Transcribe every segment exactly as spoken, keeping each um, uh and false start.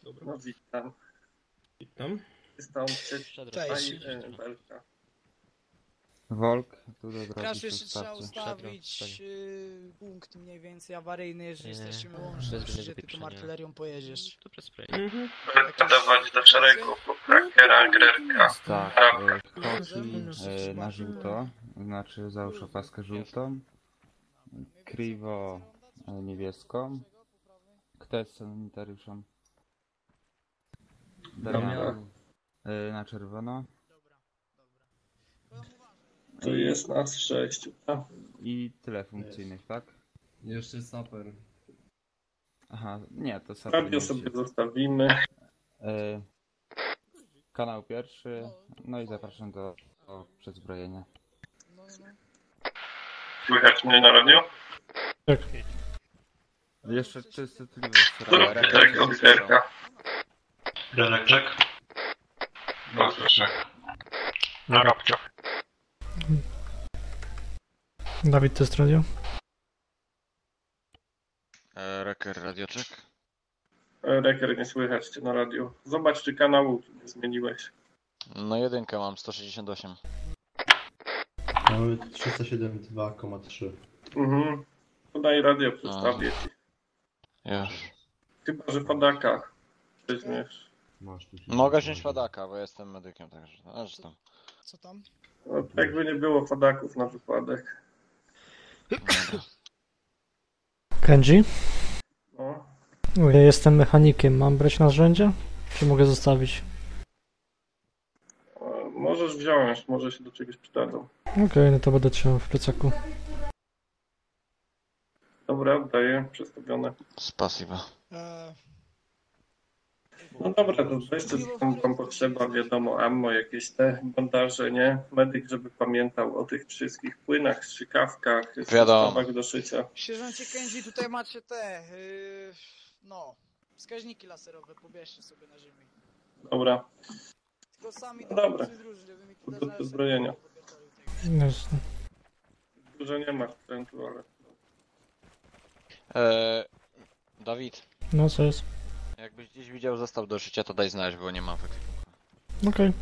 Dobra. No witam. Witam. Jestem przed Cześć. Belka. Wolk, tu do drogi Krasz jeszcze trzeba starczy. ustawić yy, punkt mniej więcej awaryjny, jeżeli Nie, stracimy łączność, bezwzględnego że ty tą pieprzenia. artylerią pojedziesz. To przez spray. Mhm. Belka dawać do szeregu, po krakera, grerka. Tak, Dobra. e, Hoki e, na żółto, znaczy załóż opaskę żółtą. Kriwo e, niebieską. Kto jest sanitariuszem? Damian e, na czerwono. Tu jest nas sześciu, tak? I tyle funkcyjnych, tak? Jeszcze saper. Aha, nie, to sobie Radio sobie zostawimy. e, Kanał pierwszy, no i zapraszam do, do przezbrojenia. No, no. Słychać mnie na radio? Jeszcze częstotliwość. Tak, od grerka. Janek, czek. Bardzo czek. Na robcio. Dawid, to jest radio? E, Reker, radioczek. Reker, nie słychać cię na radio. Zobacz, czy kanału nie zmieniłeś. No jedynkę mam, sto sześćdziesiąt osiem. Mamy trzysta siedemdziesiąt dwa przecinek trzy. Mhm. Podaj radio, przedstawię ci. Już. Chyba, że padaka weźmiesz. Mogę wziąć padaka, bo jestem medykiem, także no, zresztą. Co tam? No, jakby nie było padaków na wypadek. Kenji? No. Ja jestem mechanikiem, mam brać narzędzia? Czy mogę zostawić? E, Możesz wziąć, może się do czegoś przydadzą. Okej, no to będę trzymał w plecaku. Dobra, oddaję, przestawione. Spasiba. Eee, No dobra, to weźcie co tam wam potrzeba, wiadomo, ammo, jakieś te bandaże, nie? Medyk, żeby pamiętał o tych wszystkich płynach, strzykawkach, Wiadomo. systemach do szycia. Sierżancie Kenji, tutaj macie te, yy, no, wskaźniki laserowe, pobierzcie sobie na ziemi. Dobra, Tylko sami No dobra. Zróż, żeby mi Do- tutaj do znaleźć zbrojenia. sobie- Jasne. dużo nie ma sprzętu, ale... E, Dawid, No co jest? jakbyś gdzieś widział zestaw do szycia, to daj znać, bo nie mam w ekwipunku. Okej.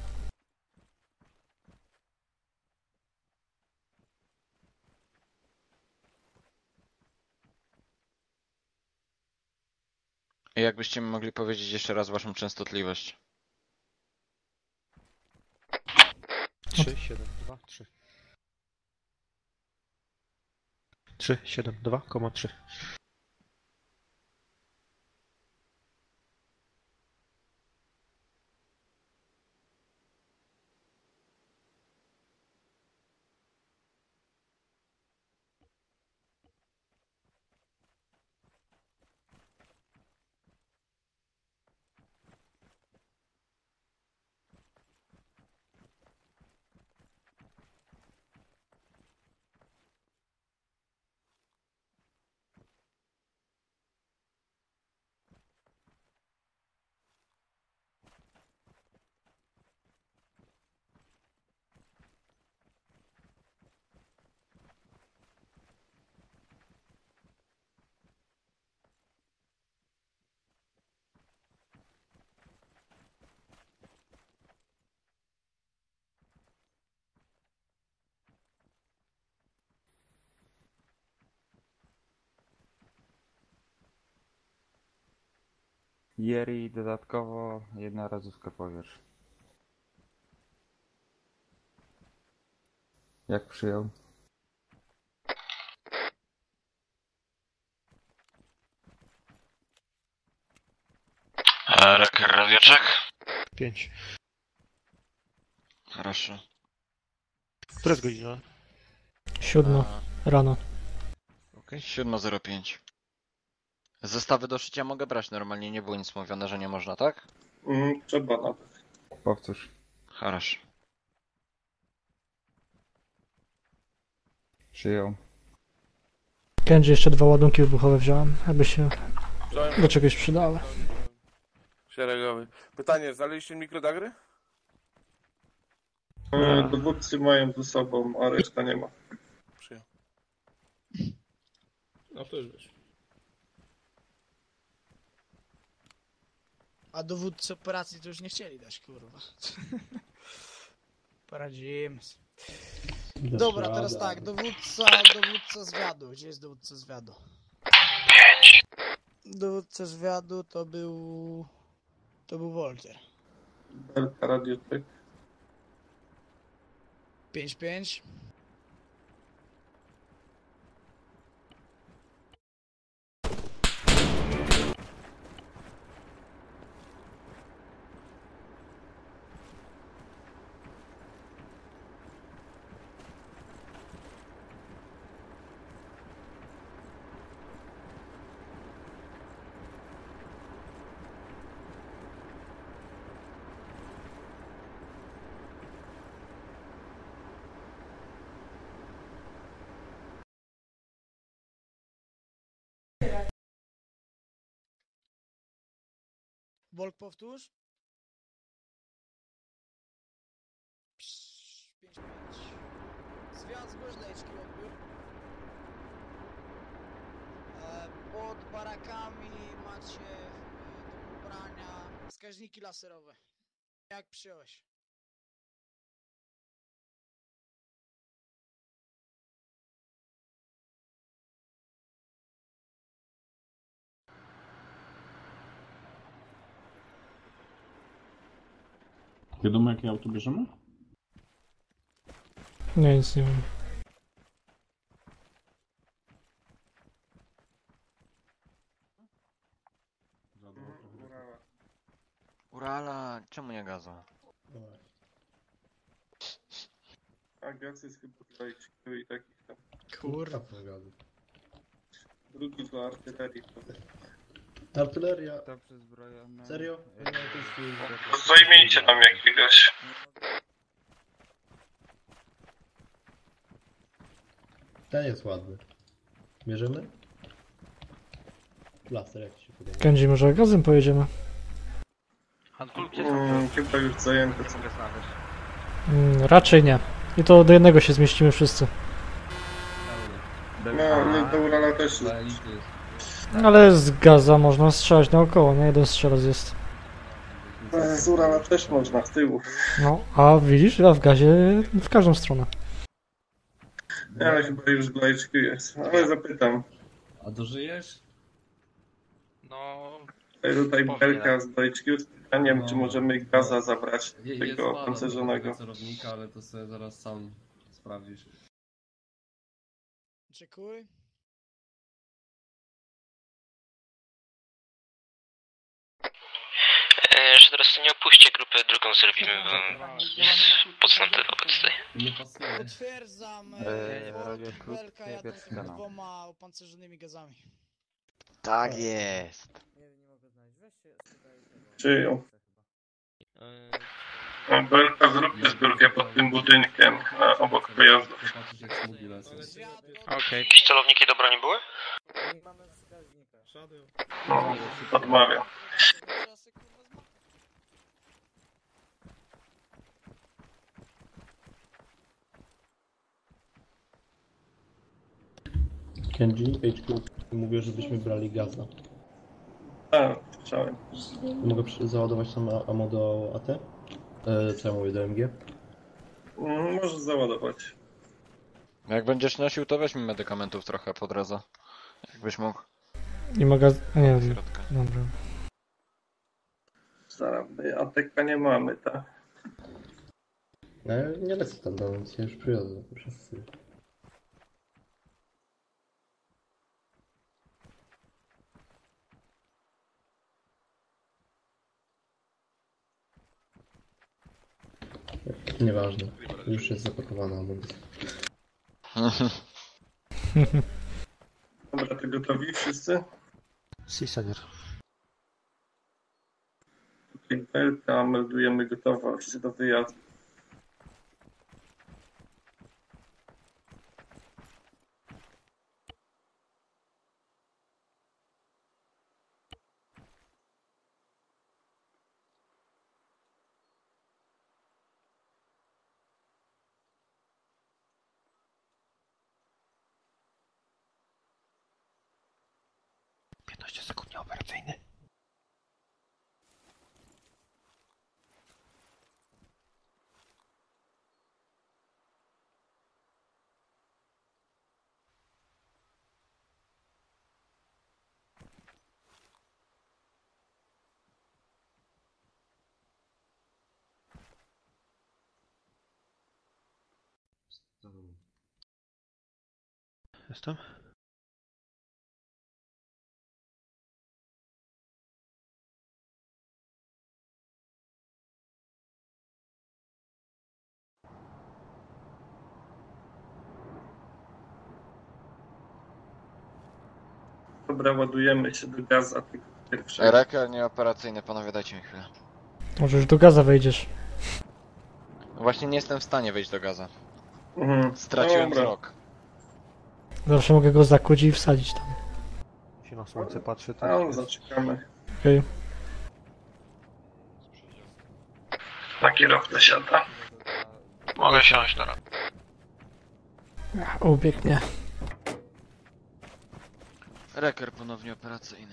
I jakbyście mi mogli powiedzieć jeszcze raz waszą częstotliwość. trzy, siedem, dwa, trzy. trzy, siedem, dwa, trzy. Jerry dodatkowo jednorazówkę powiesz. Jak przyjął? E, Reker, radioczek. pięć. Proszę. Która jest godzina? Siódma rano. Okej. siódma zero pięć. Zestawy do szycia mogę brać normalnie, nie było nic mówione, że nie można, tak? Mm, trzeba nawet. Powtórz. Хорошо. Przyjął. Kenji, jeszcze dwa ładunki wybuchowe wziąłem, aby się do czegoś przydały. Szeregowy. Pytanie, znaleźliście mikrodagry? E, Dowódcy mają ze sobą, a reszta nie ma. Przyjął. No to już wiesz. A dowódcy operacji to już nie chcieli dać, kurwa. Poradzimy sobie. Dobra, teraz tak, dowódca, dowódca zwiadu. Gdzie jest dowódca zwiadu? Pięć. Dowódca zwiadu to był... To był Walter. Belka, radioczek. pięć pięć. Volk, powtórz. pięć pięć. Zwiat, zgłoś dla H Q odbiór. E, pod barakami macie e, do pobrania wskaźniki laserowe. Jak przyjąłeś? Wiadomo, jakie auto bierzemy? Nie, nic nie wiem. Urala, czemu nie gaza? A gaz jest chyba dla H Q i takich tam. Kurwa. Drugi dla artylerii. Artyleria. To przezbrojone. Serio? e, Nie, to jest chuj. Zajmijcie nam jakiegoś. Ten jest ładny. Bierzemy? Blaster, jak ci się podoba? Kędzi, może gazem pojedziemy? Mm, chyba już zajęte. Mm, raczej nie. I to do jednego się zmieścimy wszyscy. No, nie, do Urala też. Ale z gaza można strzelać naokoło, nie? Jeden strzelec jest. Z Urala też można, z tyłu. No, a widzisz, a w gazie w każdą stronę. Ale chyba już dla H Q jest. Ale zapytam. A dożyjesz? No... Tutaj, tutaj Belka z H Q z pytaniem, No. czy możemy gaza zabrać Je, tego pancerzonego. celownika, ale to sobie zaraz sam sprawdzisz. Czekuj. Że teraz nie opuśćcie grupę, drugą zrobimy, bo jest podstępy wobec tej. Nie pasuje. Potwierdzam. Eee, Volk, radio Belka krótkie, jadą pierwszy chyba kanał. dwoma opancerzonymi gazami. Tak jest. Przyjął. Belka, zróbcie zbiórkę pod tym budynkiem, a obok pojazdu. Zobaczysz, jak smugi lecą. Okej. Jakieś celowniki do broni były? No, odmawiam. Kenji, H Q mówił, żebyśmy brali gaza. Tak, chciałem. Mogę przy- załadować tam a- ammo do A T? E, co ja mówię, do M G? Mm, Możesz załadować. Jak będziesz nosił, to weź mi medykamentów trochę po drodze. Jakbyś mógł. I magaz... a nie w wiem. środku. Dobra. Zaraz, my A T K nie mamy, tak? E, nie lecę tam do nas, ja już przyjadę. Przez... Nieważne, już jest zapakowana amunicja. Dobra, to gotowi wszyscy? Si, senior. Tutaj Belka, meldujemy gotowość do wyjazdu. piętnaście sekund nieoperacyjny. Jestem? Dobra, ładujemy się do gaza tego pierwszego. Reker nieoperacyjny, panowie, dajcie mi chwilę. Może już do gaza wejdziesz. Właśnie nie jestem w stanie wejść do gaza. Mhm. Straciłem Dobra. wzrok. Zawsze mogę go zakuć i wsadzić tam. Się na słońce patrzy, to A, no, zaczekamy. Okej. Na kierowcę siada. Mogę siąść teraz. O, pięknie. Reker ponownie operacyjny.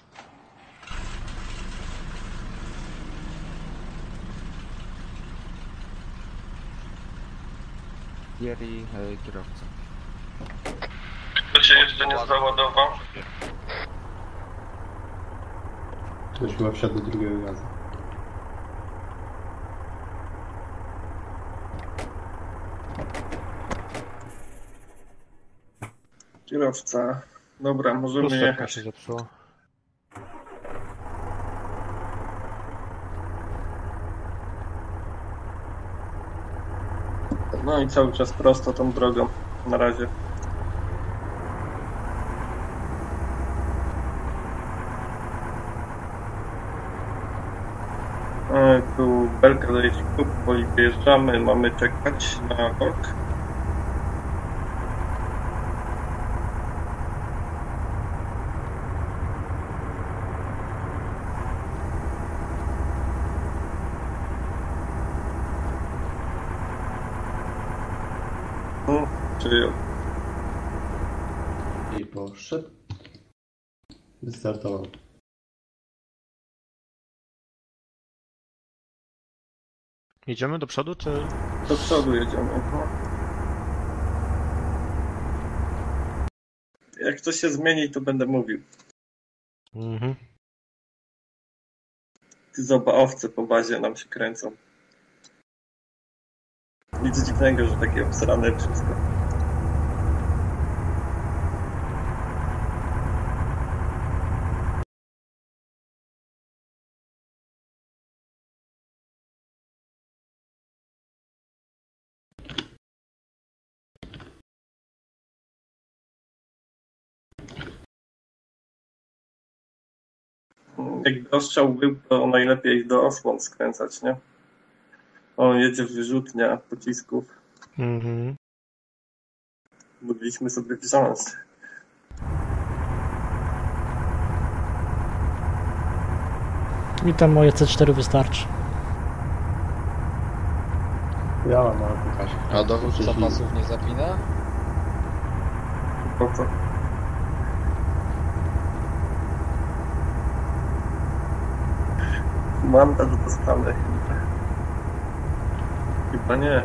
Jerry, e, kierowca. Kto się jeszcze nie załadował? ktoś chyba wsiadł do drugiego gazu. Kierowca. Dobra, możemy Lusterka jechać. się zepsuło. No i cały czas prosto tą drogą. Na razie. E, Tu belka daje ci klub, powoli wyjeżdżamy, mamy czekać na bok. Przyjął. I poszedł. Wystartował. Idziemy do przodu, czy... Do przodu jedziemy. No. Jak coś się zmieni, to będę mówił. Mhm. Ty zobacz, owce po bazie nam się kręcą. Nic dziwnego, że takie obsrane wszystko. Jakby ostrzał był, to najlepiej do osłon skręcać, nie? O, jedzie wyrzutnia pocisków. Mhm. Mogliśmy sobie wziąć. Mi tam moje C cztery wystarczy. Ja mam na Kasia. A dowód zapasów nie zapina? Po co? Mandat dostanę chyba. Chyba nie.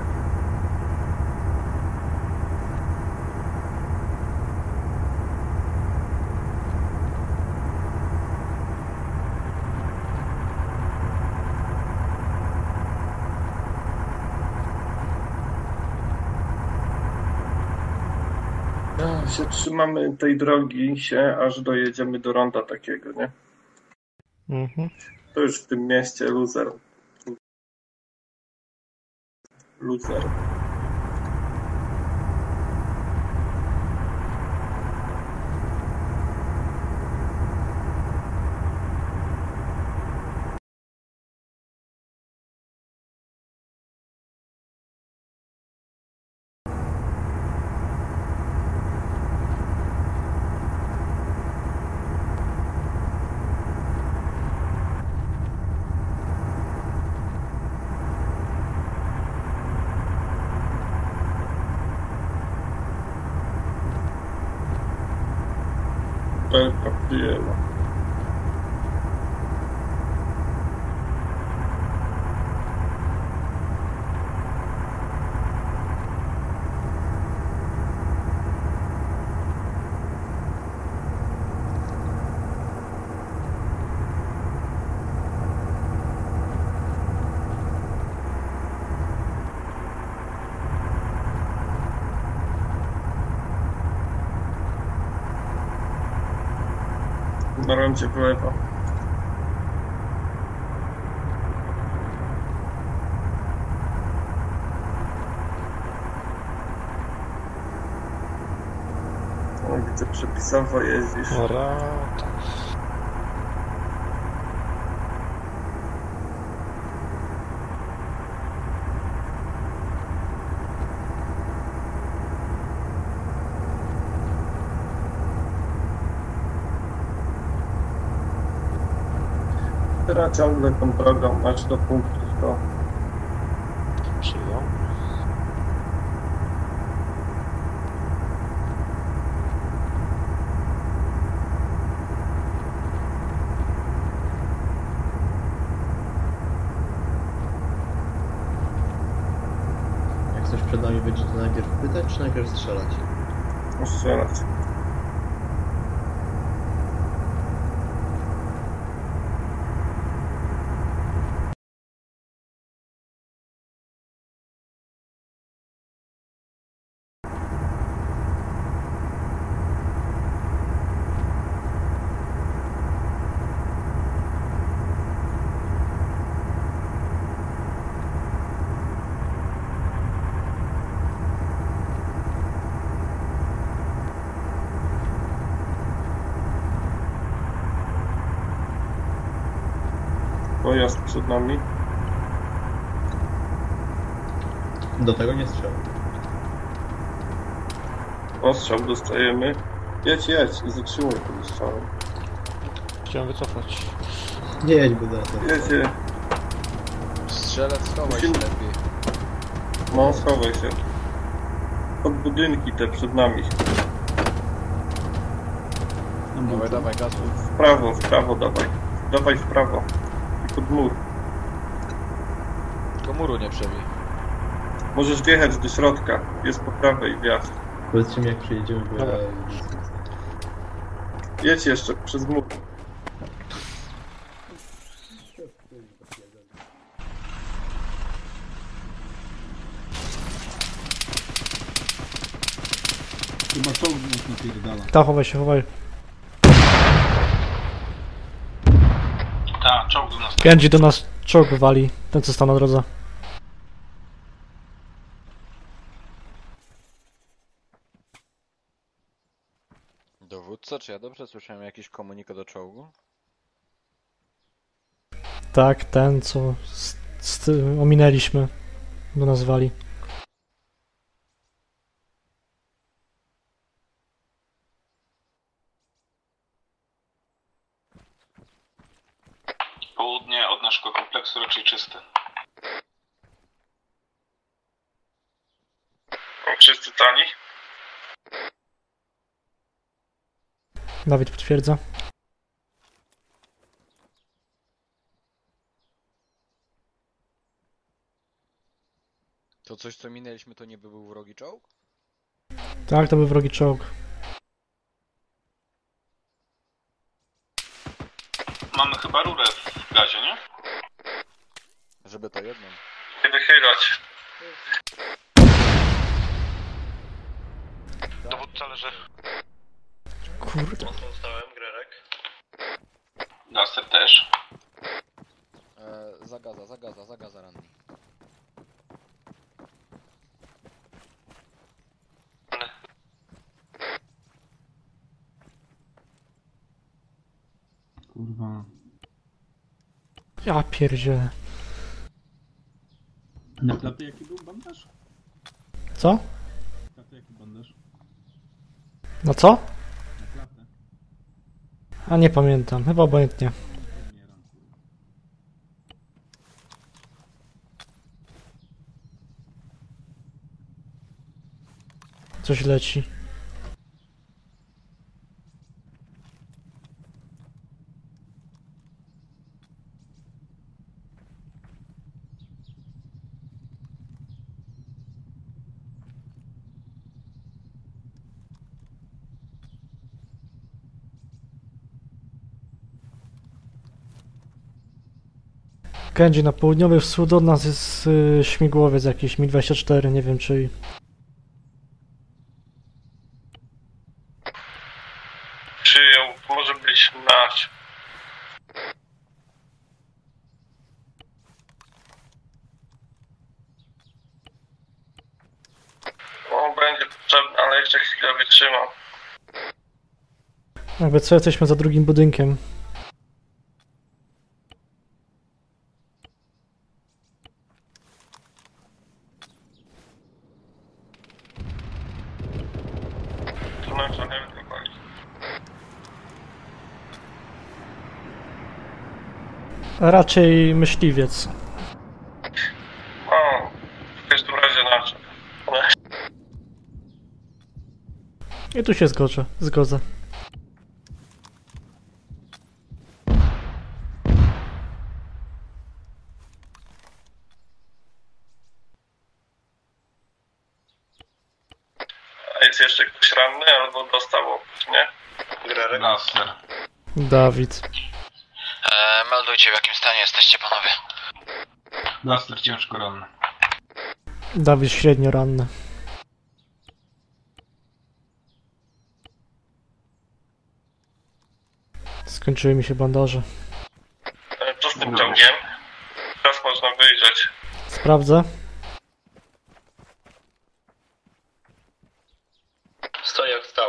No, się trzymamy tej drogi się, aż dojedziemy do ronda takiego, nie? Mhm. To już w tym mieście luzer. Luzer. Belka przyjęła. Na rondzie w lewo. O, widzę, przepisowo jeździsz. Rata. Teraz ciągle tą drogą aż do punktu sto. Przyjął. Jak coś przed nami będzie, to najpierw pytać, czy najpierw strzelać? Strzelać. Pojazd przed nami. Do tego nie strzelam. Ostrzał dostajemy. Jedź, jedź i zatrzymuj tym strzałem. Chciałem wycofać. Nie jedź, Budator. Jedzie. Strzelec, schowaj się Musimy- lepiej. No, schowaj się. Pod budynki te przed nami. Dawaj, dawaj, gazu. W prawo, w prawo dawaj. Dawaj w prawo. I pod mur. Tylko muru nie przebij. Możesz wjechać do środka. Jest po prawej wjazd. Powiedzcie mi, jak przyjedziemy, bo ja... Dobra. Jedź jeszcze przez mur. Chyba czołg nas napierdala. Ta, chowaj się, chowaj. Tak, czołg do nas. Kenji do nas czołg wali, ten co stał na drodze. Dowódco, czy ja dobrze słyszałem jakiś komunikat do czołgu? Tak, ten co z, z, ominęliśmy. Do nas wali. Południe od naszego kompleksu raczej czyste. Wszyscy tani? Dawid potwierdza. To coś co minęliśmy to nie był wrogi czołg? Tak, to był wrogi czołg. Mamy chyba rurę w gazie, nie? Żeby to jedną. Nie wychylać. Dowódca leży. Kurde. Dostałem, Grerek. Gaster też. E, zagaza, zagaza, zagaza ranny. Kurwa. Ja pierdzielę. Na klapie jaki był bandaż? Co? Na klapie jaki bandaż? No co? Na klapę. A nie pamiętam, chyba obojętnie. Umieram, kurwa. Coś leci. Kenji, na południowy wschód od nas jest y, śmigłowiec jakiś, Mi dwadzieścia cztery, nie wiem czy... Przyjął, może być nasz. No, będzie potrzebny, ale jeszcze chwilę wytrzymam. Jakby co, jesteśmy za drugim budynkiem. To nasza, nie wiem, pali. Raczej myśliwiec. O, w każdym razie nasze. I tu się zgodzę. Zgodzę. A jest jeszcze ktoś ranny albo dostał oprócz, nie? Laser. Dawid. E, meldujcie, w jakim stanie jesteście, panowie. Laser ciężko ranny. Dawid średnio ranny. Skończyły mi się bandaże. E, Co z tym ciągiem? Teraz można wyjrzeć. Sprawdzę. Stoi jak stał.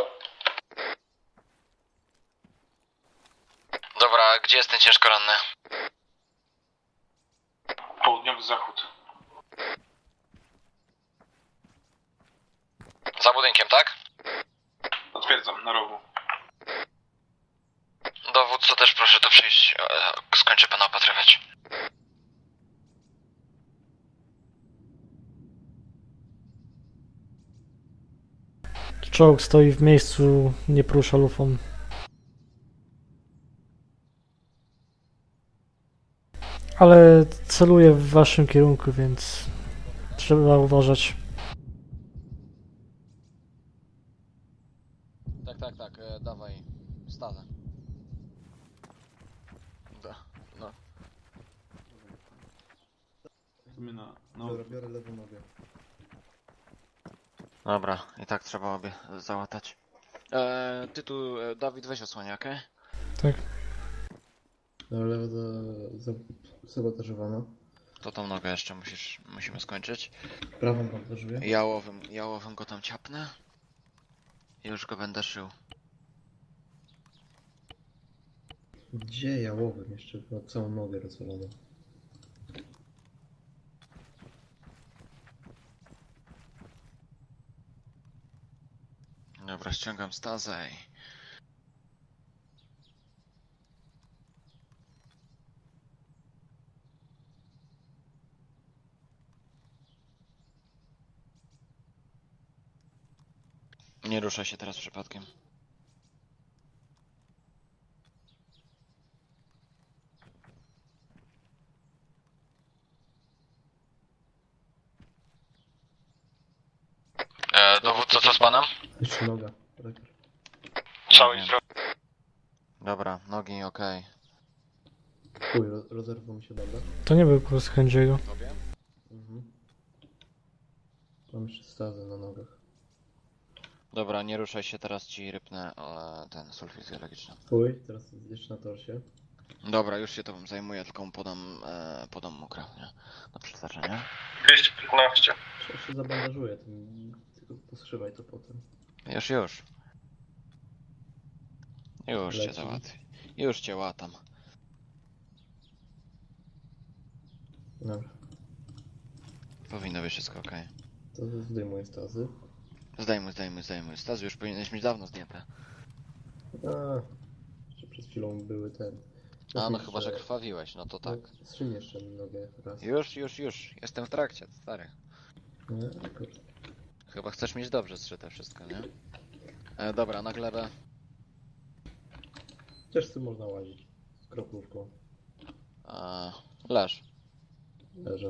Dobra, gdzie jest ten ciężko ranny? Południowy zachód. Za budynkiem, tak? Potwierdzam, na rogu. Dowódco też proszę tu przyjść. E, skończę pana opatrywać. Czołg stoi w miejscu, nie porusza lufą. Ale celuje w waszym kierunku, więc trzeba uważać. Tak, tak, tak, e, dawaj. Stawę. Da, no. W sumie na... no... Dobra, biorę lewą nogę. Dobra, i tak trzeba obie załatać. E, ty tu, e, Dawid, weź osłonię, okej? Tak. Dobra, lewa za, za, sabotażowana. To tą nogę jeszcze musisz, musimy skończyć. Prawą bandażuję. Jałowym, jałowym go tam ciapnę. I już go będę szył. Gdzie jałowym? Jeszcze ma całą nogę rozwaloną. Dobra, ściągam stazę i... Nie ruszaj się teraz przypadkiem. E, dowódco, co z panem? Jeszcze noga. Rekord. Cały zdrowy. Dobra, nogi okej. Chuj, ro, rozerwał mi się bandaż. To nie był kurs Hendziego. Tobie? Mhm. Mam jeszcze stazę na nogach. Dobra, nie ruszaj się, teraz ci rypnę e, ten sulfit biologiczny. Chuj, teraz jeszcze na torsie. Dobra, już się tobą zajmuję, tylko mu podam, e, podam mu krew, nie? Na przeznaczenie. dwieście piętnaście. Trzeba się zabandażuję, tym... tylko poszywaj to potem. Już, już. Już cię Leci. załatwię. Już cię łatam. Dobra, Powinno być wszystko okej. to zdejmuję stazy. Zdejmuj, zdejmuj, zdejmuj. Stazu, już powinieneś mieć dawno zdjęte. A, jeszcze przed chwilą były ten... A no chyba, że krwawiłeś, no to tak. Strzyń jeszcze nogę raz. Już, już, już. Jestem w trakcie, stary. Nie, rekord. Chyba chcesz mieć dobrze zszyte wszystko, nie? E, dobra, na glebę. Też z tym można łazić. Z kroplówką. E, leż. Leżę.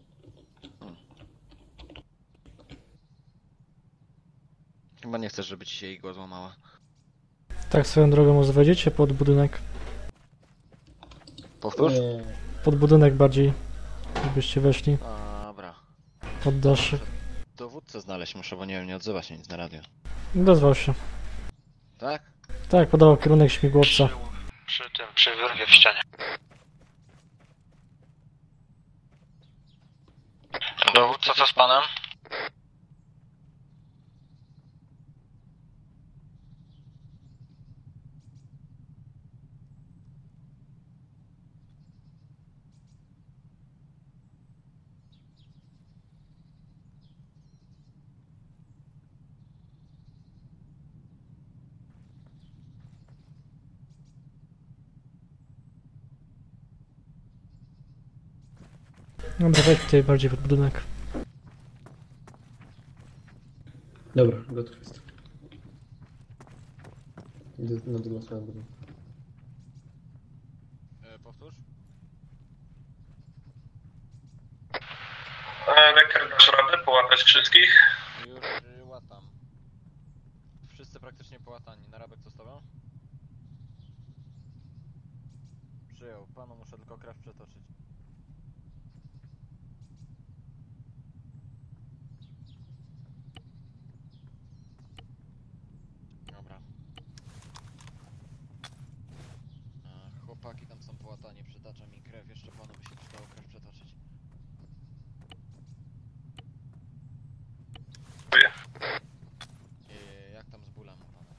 Chyba nie chcesz, żeby ci się igła złamała. Tak swoją drogą może wejdziecie pod budynek. Powtórz? Nie, Pod budynek bardziej, żebyście weszli. Dobra. Poddasz. Dowódcę znaleźć muszę, bo nie wiem, nie odzywa się nic na radio. Dozwał się. Tak? Tak, podawał kierunek śmigłowca. Przy tym, przy wyrwie w ścianie. Dowódco, co z panem? Dobra, weź tutaj bardziej pod budynek. Dobra, gotów jest. Idę na drugą stronę budynku. E, powtórz? Reker, dasz radę połatać wszystkich? Już y, łatam. Wszyscy praktycznie połatani. Narabek co z tobą? Przyjął. Panu muszę tylko krew przetoczyć. Dobra. A, chłopaki tam są połatani, przytacza mi krew. Jeszcze panu by się przydało krew przetoczyć. I jak tam z bólem u pana?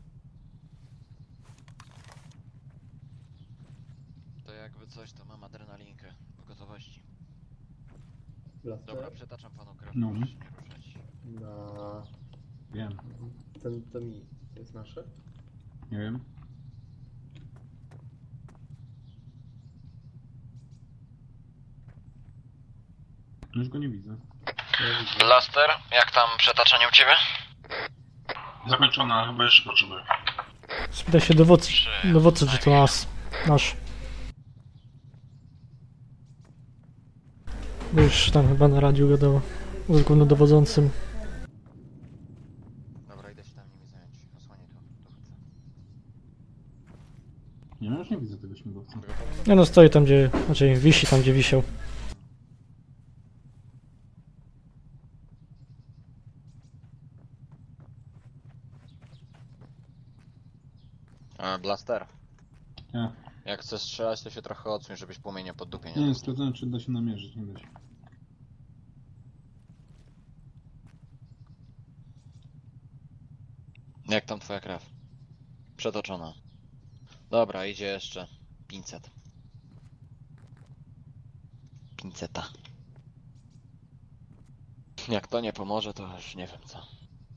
To jakby coś, to mam adrenalinkę w gotowości. Blaster? Dobra, przetaczam panu krew, No. proszę się nie ruszać. Na... Wiem, Ten, to mi jest nasze? nie wiem. Już go nie widzę. Ja widzę. Blaster, jak tam przetaczanie u ciebie? Zakończona, ale chyba jeszcze potrzebuję. Spytaj się dowódcy, dowódcy czy to nas, nasz. Bo już tam chyba na radiu gadał z głównodowodzącym. Dobra, idę się tam nimi zająć. Osłaniaj to, dowódcę. Nie, no już nie widzę tego śmigłowca. Nie no, stoi tam gdzie, znaczy wisi tam gdzie wisiał. A, Blaster. Ja. Jak chcesz strzelać, to się trochę odsuń, żebyś płomienie pod dupie nie Nie, nie dostał. sprawdzałem, czy da się namierzyć, nie da się. Jak tam twoja krew? Przetoczona. Dobra, idzie jeszcze. pięćset. pięćseta. Jak to nie pomoże, to już nie wiem co.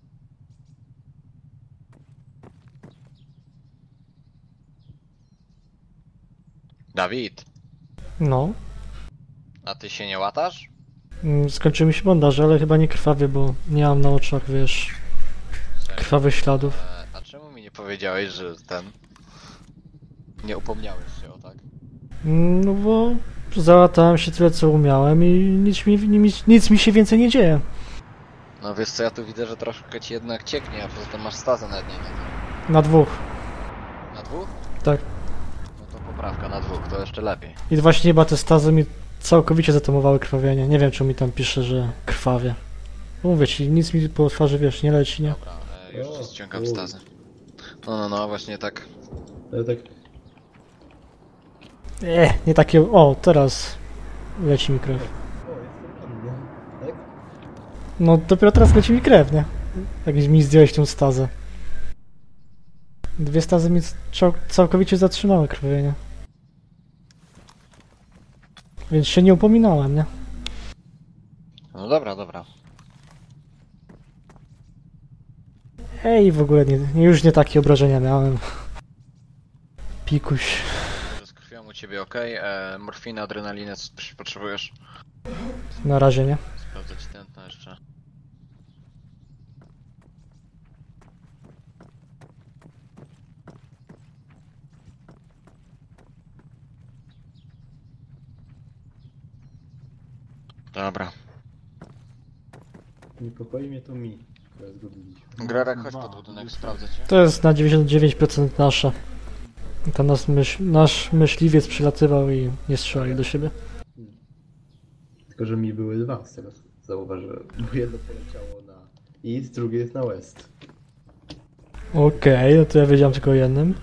Dawid, No. a ty się nie łatasz? Mm, Skończyły mi się bandaże, ale chyba nie krwawie, bo nie mam na oczach, wiesz, krwawych śladów. E, a czemu mi nie powiedziałeś, że ten... Nie upomniałeś się o tak? Mm, No bo załatałem się tyle co umiałem i nic mi, nic, nic mi się więcej nie dzieje. No wiesz co, ja tu widzę, że troszkę ci jednak cieknie, a poza tym masz stazę na dnie. Na dwóch. Na dwóch? Tak. No to poprawka na dwóch, to jeszcze lepiej. I właśnie chyba te stazy mi całkowicie zatamowały krwawienie. Nie wiem, czy mi tam pisze, że krwawie. Mówię ci, nic mi po twarzy, wiesz, nie leci, nie? Dobra, e, już ci ściągam stazę. No, no, no, właśnie tak. Ale tak... Nie, nie takie... O, teraz leci mi krew. O, jestem ranny. Tak? No dopiero teraz leci mi krew, nie? Jak mi zdjąłeś tą stazę. Dwie stazy mi cał całkowicie zatrzymały krwawienie. Więc się nie upominałem, nie? No dobra, dobra. Ej, w ogóle nie, nie, już nie takie obrażenia miałem. Pikuś. Z krwią u ciebie ok, e, morfina, adrenalinę, co ty potrzebujesz? Na razie nie. Sprawdzę ci tętno jeszcze. Dobra. Niepokoi mnie to mi, które zgubiliśmy. Grarek, chodź pod budynek, sprawdzę cię. To jest na dziewięćdziesiąt dziewięć procent nasze. Tam nas myśl, nasz myśliwiec przylatywał i nie strzelali do siebie. Tylko, że mi były dwa z tego zauważyłem. Bo jedno poleciało na east, drugie jest na west. Okej, no to ja wiedziałem tylko o jednym.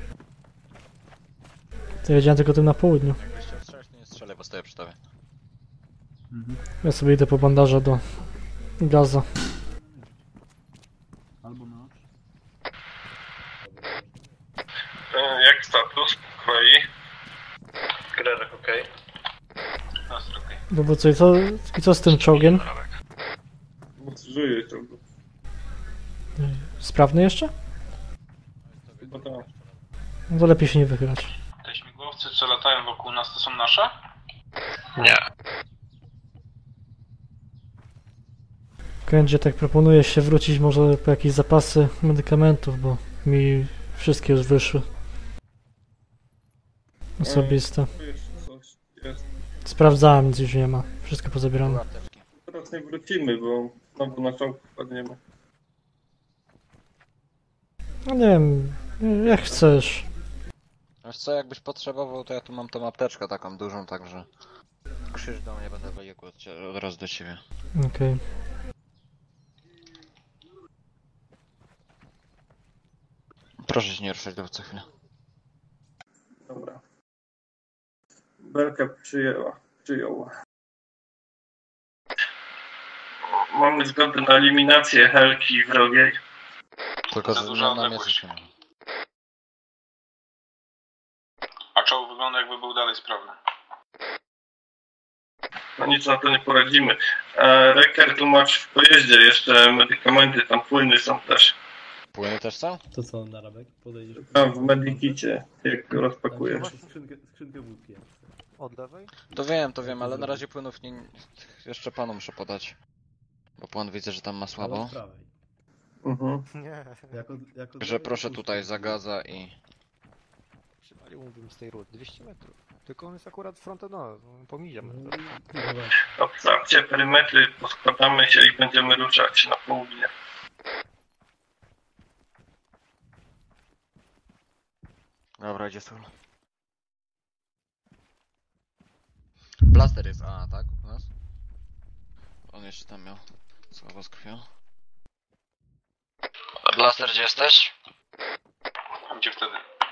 To ja wiedziałem tylko o tym na południu. Jakbyś chciał strzelać, to nie strzelaj, bo stoję przy tobie. Mhm. Ja sobie idę po bandaża do gaza. Albo na oczy. E, Jak status po kolei? Grerek, okej. Teraz okej. No bo co, i co, i co z tym czołgiem? Żyję to. Sprawny jeszcze? Chyba tak. No to lepiej się nie wychylać. Te śmigłowce, co latają wokół nas, to są nasze? Nie. Kędzie tak proponuje się wrócić może po jakieś zapasy medykamentów, bo mi wszystkie już wyszły. Osobiste. Jeszcze coś jest. Sprawdzałem, nic już nie ma. Wszystko pozabierane. Były apteczki. Teraz nie wrócimy, bo znowu na czołg wpadniemy. No nie wiem, jak chcesz. Wiesz co, jakbyś potrzebował, to ja tu mam tą apteczkę taką dużą, także... Krzyż do mnie, będę biegł od, cie- od razu do ciebie. Okej. Proszę się nie ruszać do co chwilę. Dobra. Belka przyjęła. Przyjąła. Mamy zgodę na eliminację helki wrogiej. Tylko Za z duża na, na odległość. mięso się. A czołg wygląda, jakby był dalej sprawny. No nic na to nie poradzimy. E, Reker tłumacz w pojeździe jeszcze medykamenty, tam płyny są też. Płyny też są? To co, Narabek? Podejdziesz? Tam w medikicie, jak go rozpakujesz. Skrzynkę, skrzynkę wódki. Od lewej? To wiem, to wiem, ale na razie płynów nie... Jeszcze panu muszę podać. Bo pan widzę, że tam ma Ale słabo. z prawej. Mhm. Nie. Jako, jako Że proszę tutaj za gaza i... Przywaliłbym z tej rury dwieście metrów. Tylko on jest akurat frontem, no, pomijam. No, i- no właśnie. Obstawcie perymetry, poskładamy się i będziemy ruszać na południe. Dobra, idzie sól. Blaster jest A, tak? U nas? On jeszcze tam miał słabo z krwią. Blaster, gdzie jesteś? Gdzie wtedy?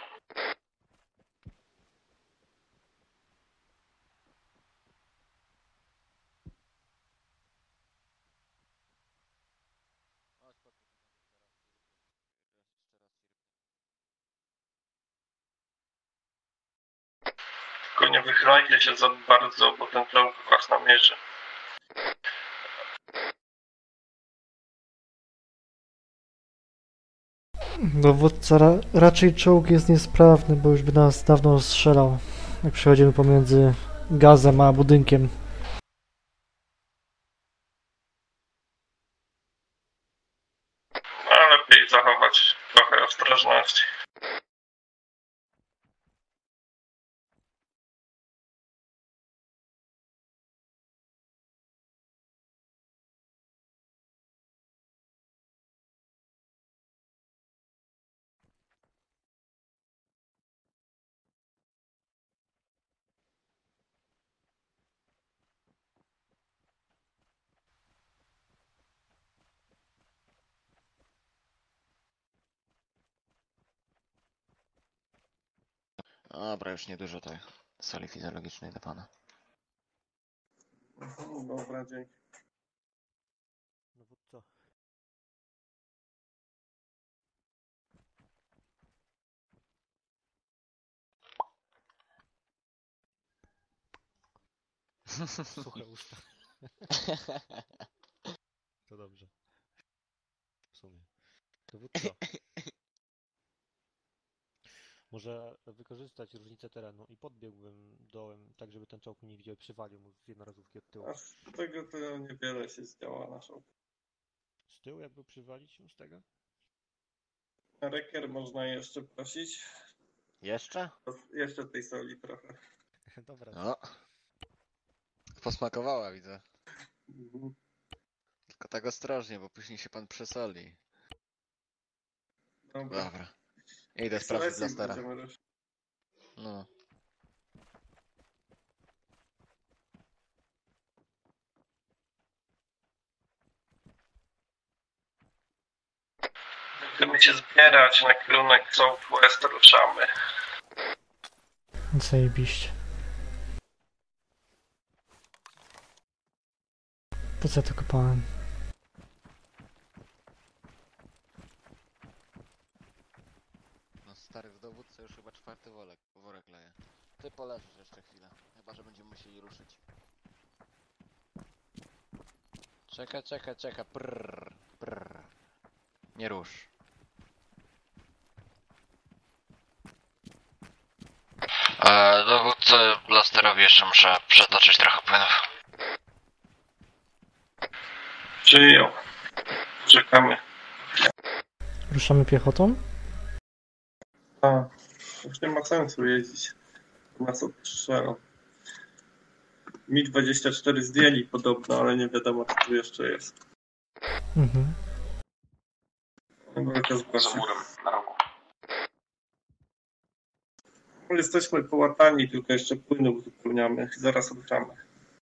Tylko nie wychylajcie się za bardzo, bo ten czołg was namierzy. Dowódca ra raczej czołg jest niesprawny, bo już by nas dawno strzelał. Jak przechodzimy pomiędzy gazem a budynkiem. A lepiej zachować trochę ostrożności. Dobra, już niedużo tej sali fizjologicznej dla pana. Mhm, dobra, dzięki. Dowódco. Suche usta. To dobrze. W sumie. Dowódco. Może wykorzystać różnicę terenu i podbiegłbym dołem, tak żeby ten czołg nie widział, przywalił mu z jednorazówki od tyłu. A z tego to niewiele się zdziała na czołg. Z tyłu jakby przywalić mu z tego? Reker można jeszcze prosić. Jeszcze? Jeszcze tej soli trochę. Dobra. No. Posmakowała, widzę. Mhm. Tylko tak ostrożnie, bo później się pan przesoli. Dobra. Dobra. Idę sprawdzić Ekspresji blastera. będziemy ruszyć. No. Będziemy się zbierać na kierunek Southwest, ruszamy. Zajebiście. Po co ja to kopałem? No stary, w dowódcy już chyba czwarty worek, worek leje. Ty poleżysz jeszcze chwilę, chyba że będziemy musieli ruszyć. Czekaj, czekaj, czekaj, prrr, prrr. Nie rusz. E, dowódcy blasterowi jeszcze muszę przetoczyć trochę płynów. Przyjął. Czekamy. Ruszamy piechotą? A, już nie ma sensu jeździć. Nas odstrzelą. Mi dwadzieścia cztery zdjęli podobno, ale nie wiadomo co tu jeszcze jest. Mhm. Walka z Za Baszem. murem, na rogu. Jesteśmy połatani, tylko jeszcze płyny uzupełniamy. Zaraz ruszamy.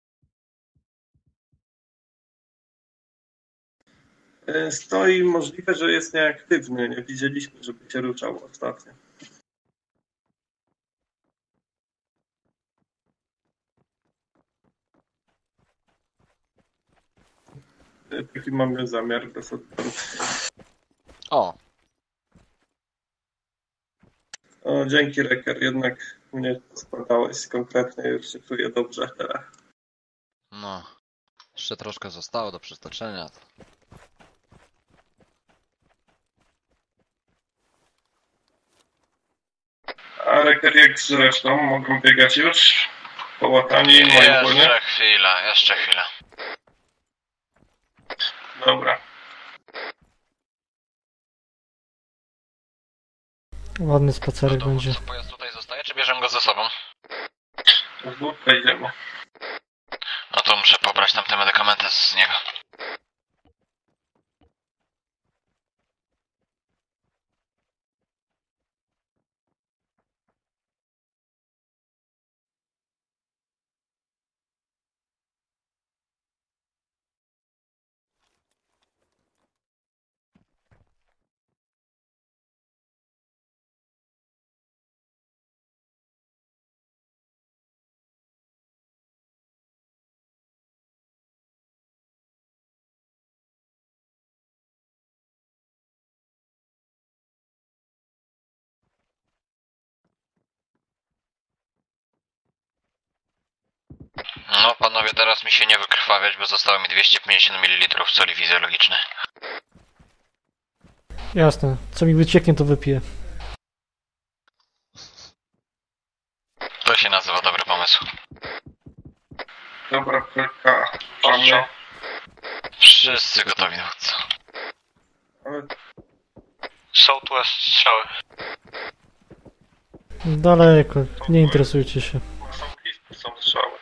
E, Stoi możliwe, że jest nieaktywny. Nie widzieliśmy, żeby się ruszał ostatnio. E, Taki mamy zamiar bez odbioru. O! O, dzięki Reker, jednak mnie spadałeś konkretnie, już się czuję dobrze teraz. No. Jeszcze troszkę zostało do przetoczenia. A Reker jak z resztą mogą biegać już? Połatani moim płynie? Jeszcze chwilę, jeszcze chwilę. Dobra. Ładny spacerek będzie. Co pojazd tutaj zostaje, czy bierzemy go ze sobą? W górkę idziemy. No to muszę pobrać tamte medykamenty z niego. No panowie, teraz mi się nie wykrwawiać, bo zostało mi dwieście pięćdziesiąt mililitrów soli fizjologicznej. Jasne. Co mi wycieknie, to wypiję. To się nazywa dobry pomysł. Dobra, Pelka. Mamy. Wszyscy gotowi, dowódco. Ale Southwest strzały. Daleko. Nie interesujcie się. są bliskie, są strzały.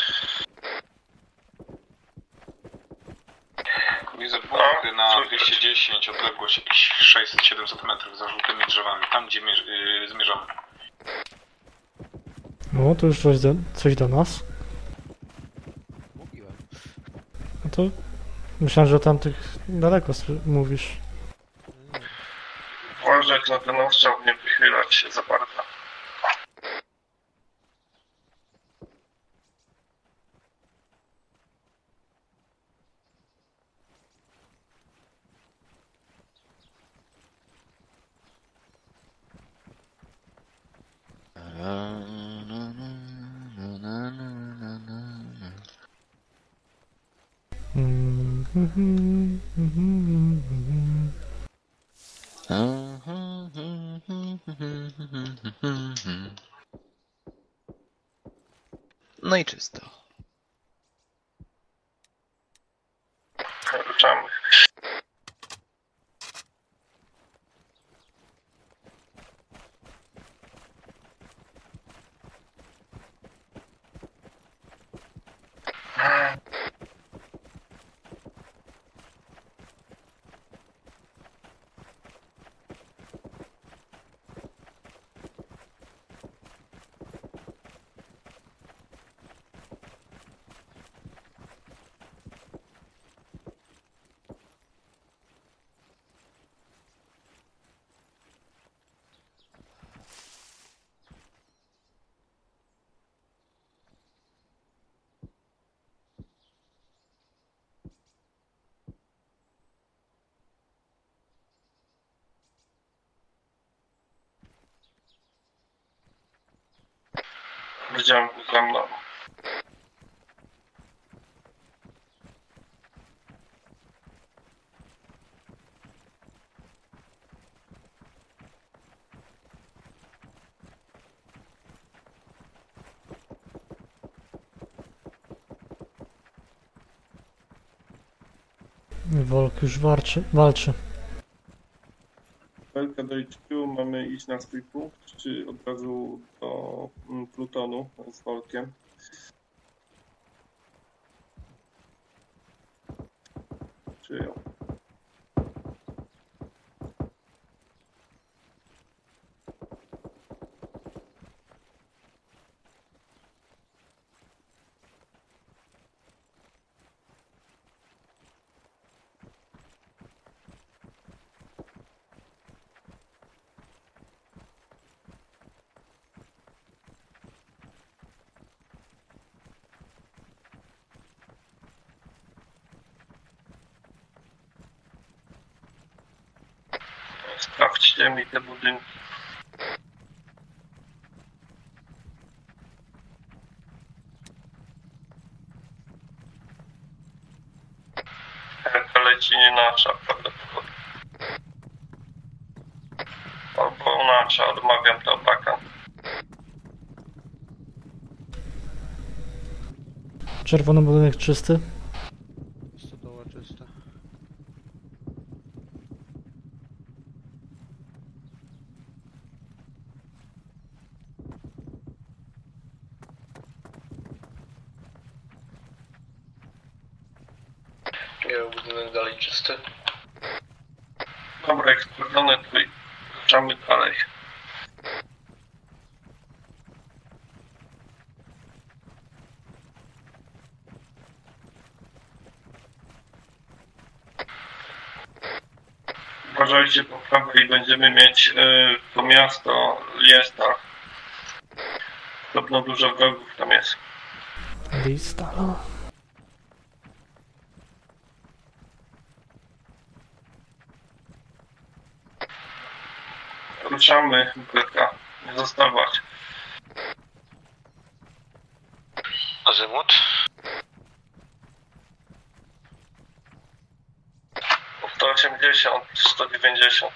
Widzę punkty na dwieście dziesięć, odległość jakieś sześćset siedemset metrów za żółtymi drzewami, tam gdzie mierz, yy, zmierzamy. No, to już coś do, coś do nas. Mówiłem. No to... Myślałem, że o tamtych daleko s- mówisz. Uważać na ten ostrzał, nie wychylać się za bardzo. No i czysto. Ruszamy. Widziałem za mną. Wolk już walczy. walczy. Welka do H Q, mamy iść na swój punkt, czy od razu do mm, Plutonu z Wolkiem? Przyjął. Sprawdźcie mi te budynki. To leci nie nasza prawdopodobnie. Albo nasza, odmawiam to baka. Czerwony budynek czysty. Stodoła czysta. Budynek dalej czysty. Dobra, jak sprawdzone, to ruszamy dalej. Uważajcie po prawej, będziemy mieć y, to miasto Liesta. Podobno dużo wrogów tam jest. Lista, no. Ruszamy, Belka, nie zostawać. Azymut. sto osiemdziesiąt, sto dziewięćdziesiąt.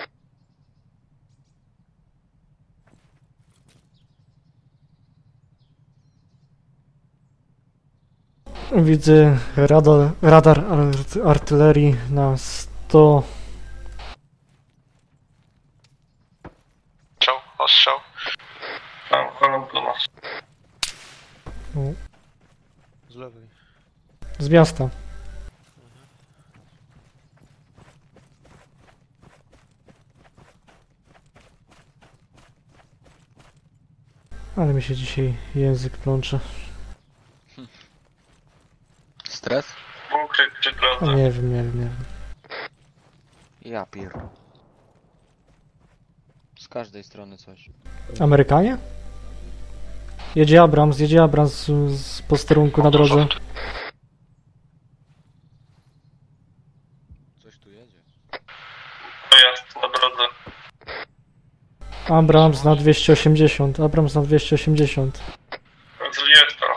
Widzę radar, radar art, artylerii na sto. Strzał, ostrzał. Tam, kolą do nas. Z lewej. Z miasta. Ale mi się dzisiaj język plącze. Stres? Bunkry przy A drodze. nie wiem, nie wiem, nie wiem. Ja pier... Z każdej strony coś. Amerykanie? Jedzie Abrams, jedzie Abrams z, z posterunku na drodze. Coś tu jedzie. Pojazd na drodze. Abrams na dwieście osiemdziesiąt, Abrams na dwieście osiemdziesiąt. Z Liesta.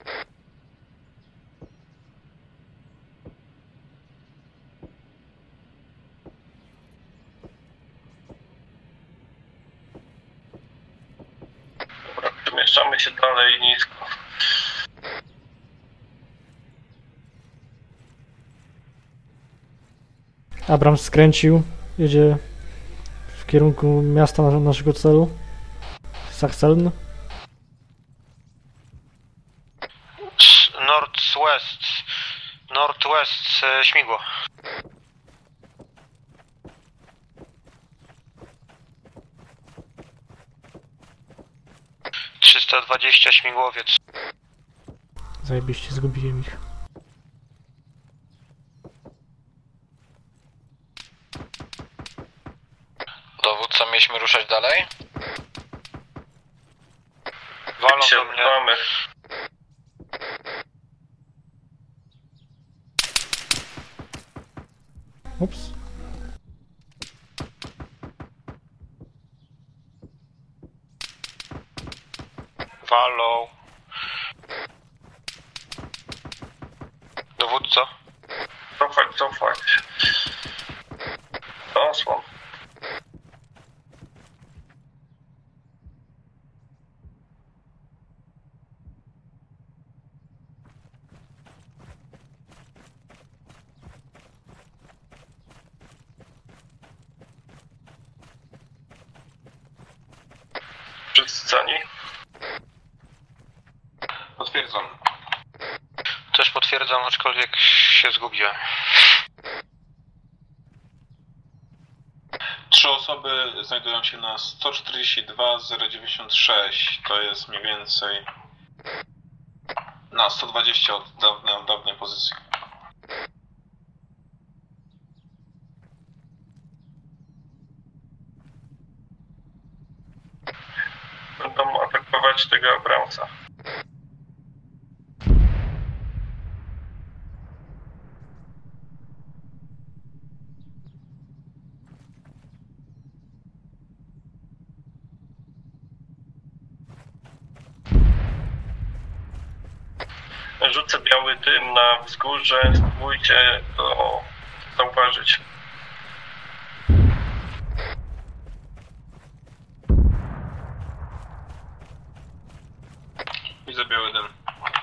Dobra, przemieszczamy się dalej nisko. Abrams skręcił, jedzie w kierunku miasta na, naszego celu. Sachseln. Northwest. Northwest, e, śmigło. trzysta dwadzieścia śmigłowiec. Zajebiście, zgubiłem ich. Dowódca, mieliśmy ruszać dalej? Walą się do mnie. mamy. Ups. Follow. Dowódca. Cofać, cofać. Osłon. Wszyscy cani? Potwierdzam. Też potwierdzam, aczkolwiek się zgubiłem. Trzy osoby znajdują się na sto czterdzieści dwa zero dziewięćdziesiąt sześć. To jest mniej więcej na sto dwadzieścia od dawnej, od dawnej pozycji. Będą atakować tego Abramsa. Rzucę biały dym na wzgórze, spróbujcie to zauważyć. Widzę biały dym.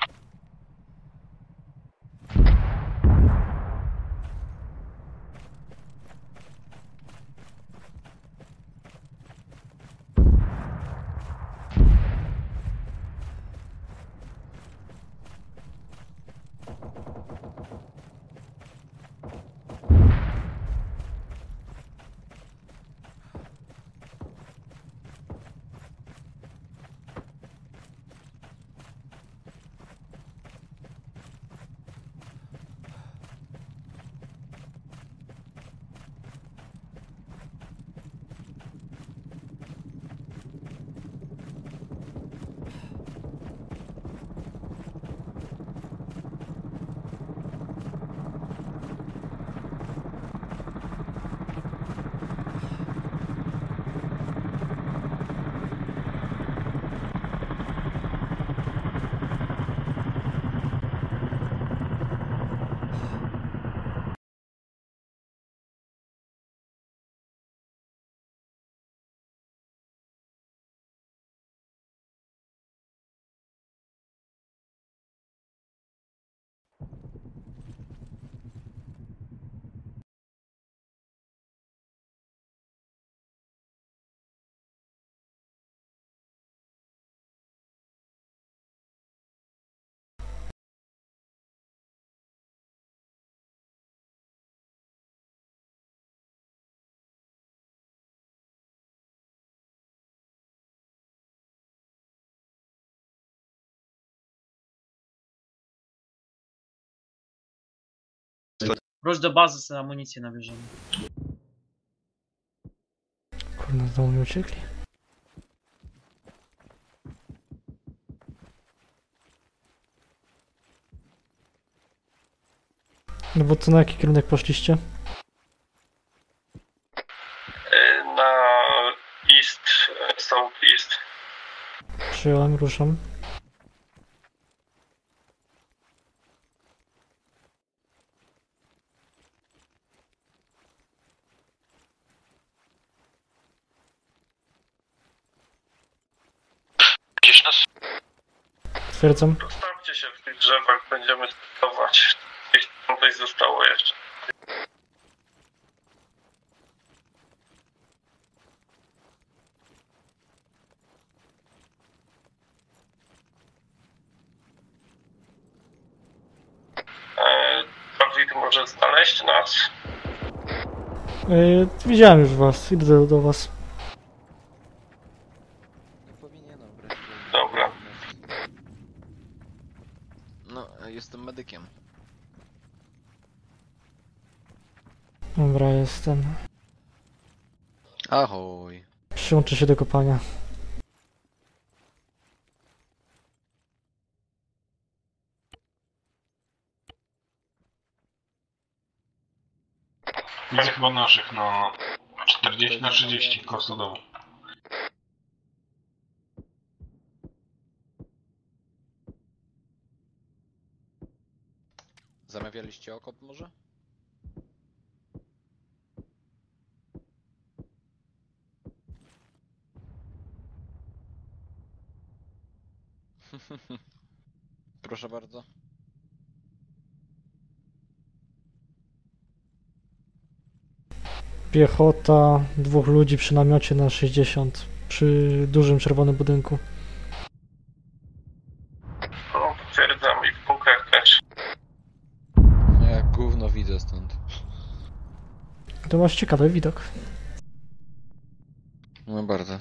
Wróć do bazy, sobie amunicję nabierzemy. Kurde, znowu mi uciekli. No bo co, na jaki kierunek poszliście? Na east, southeast. Przyjąłem, ruszam. Widzisz nas? Stwierdzam. Ustawcie się w tych drzewach, będziemy startować. Gdzieś tam coś zostało jeszcze. Bardziej tu może znaleźć nas. Yy, widziałem już was, idę do, do was. Dobra. No, jestem medykiem. Dobra, jestem. Ahoj. Przyłączę się do kopania. Widzę chyba naszych na czterdzieści na trzydzieści kosto domu. Zapięliście okop może? Proszę bardzo. Piechota, dwóch ludzi przy namiocie na sześćdziesiąt, przy dużym czerwonym budynku. No, potwierdzam i w półkach też. No jak gówno widzę stąd. To masz ciekawy widok. No bardzo.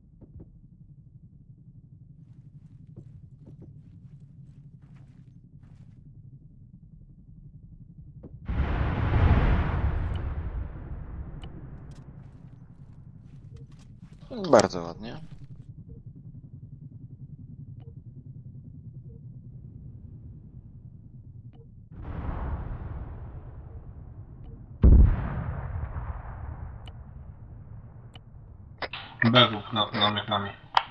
Bardzo ładnie. Bewóg nad namiotami.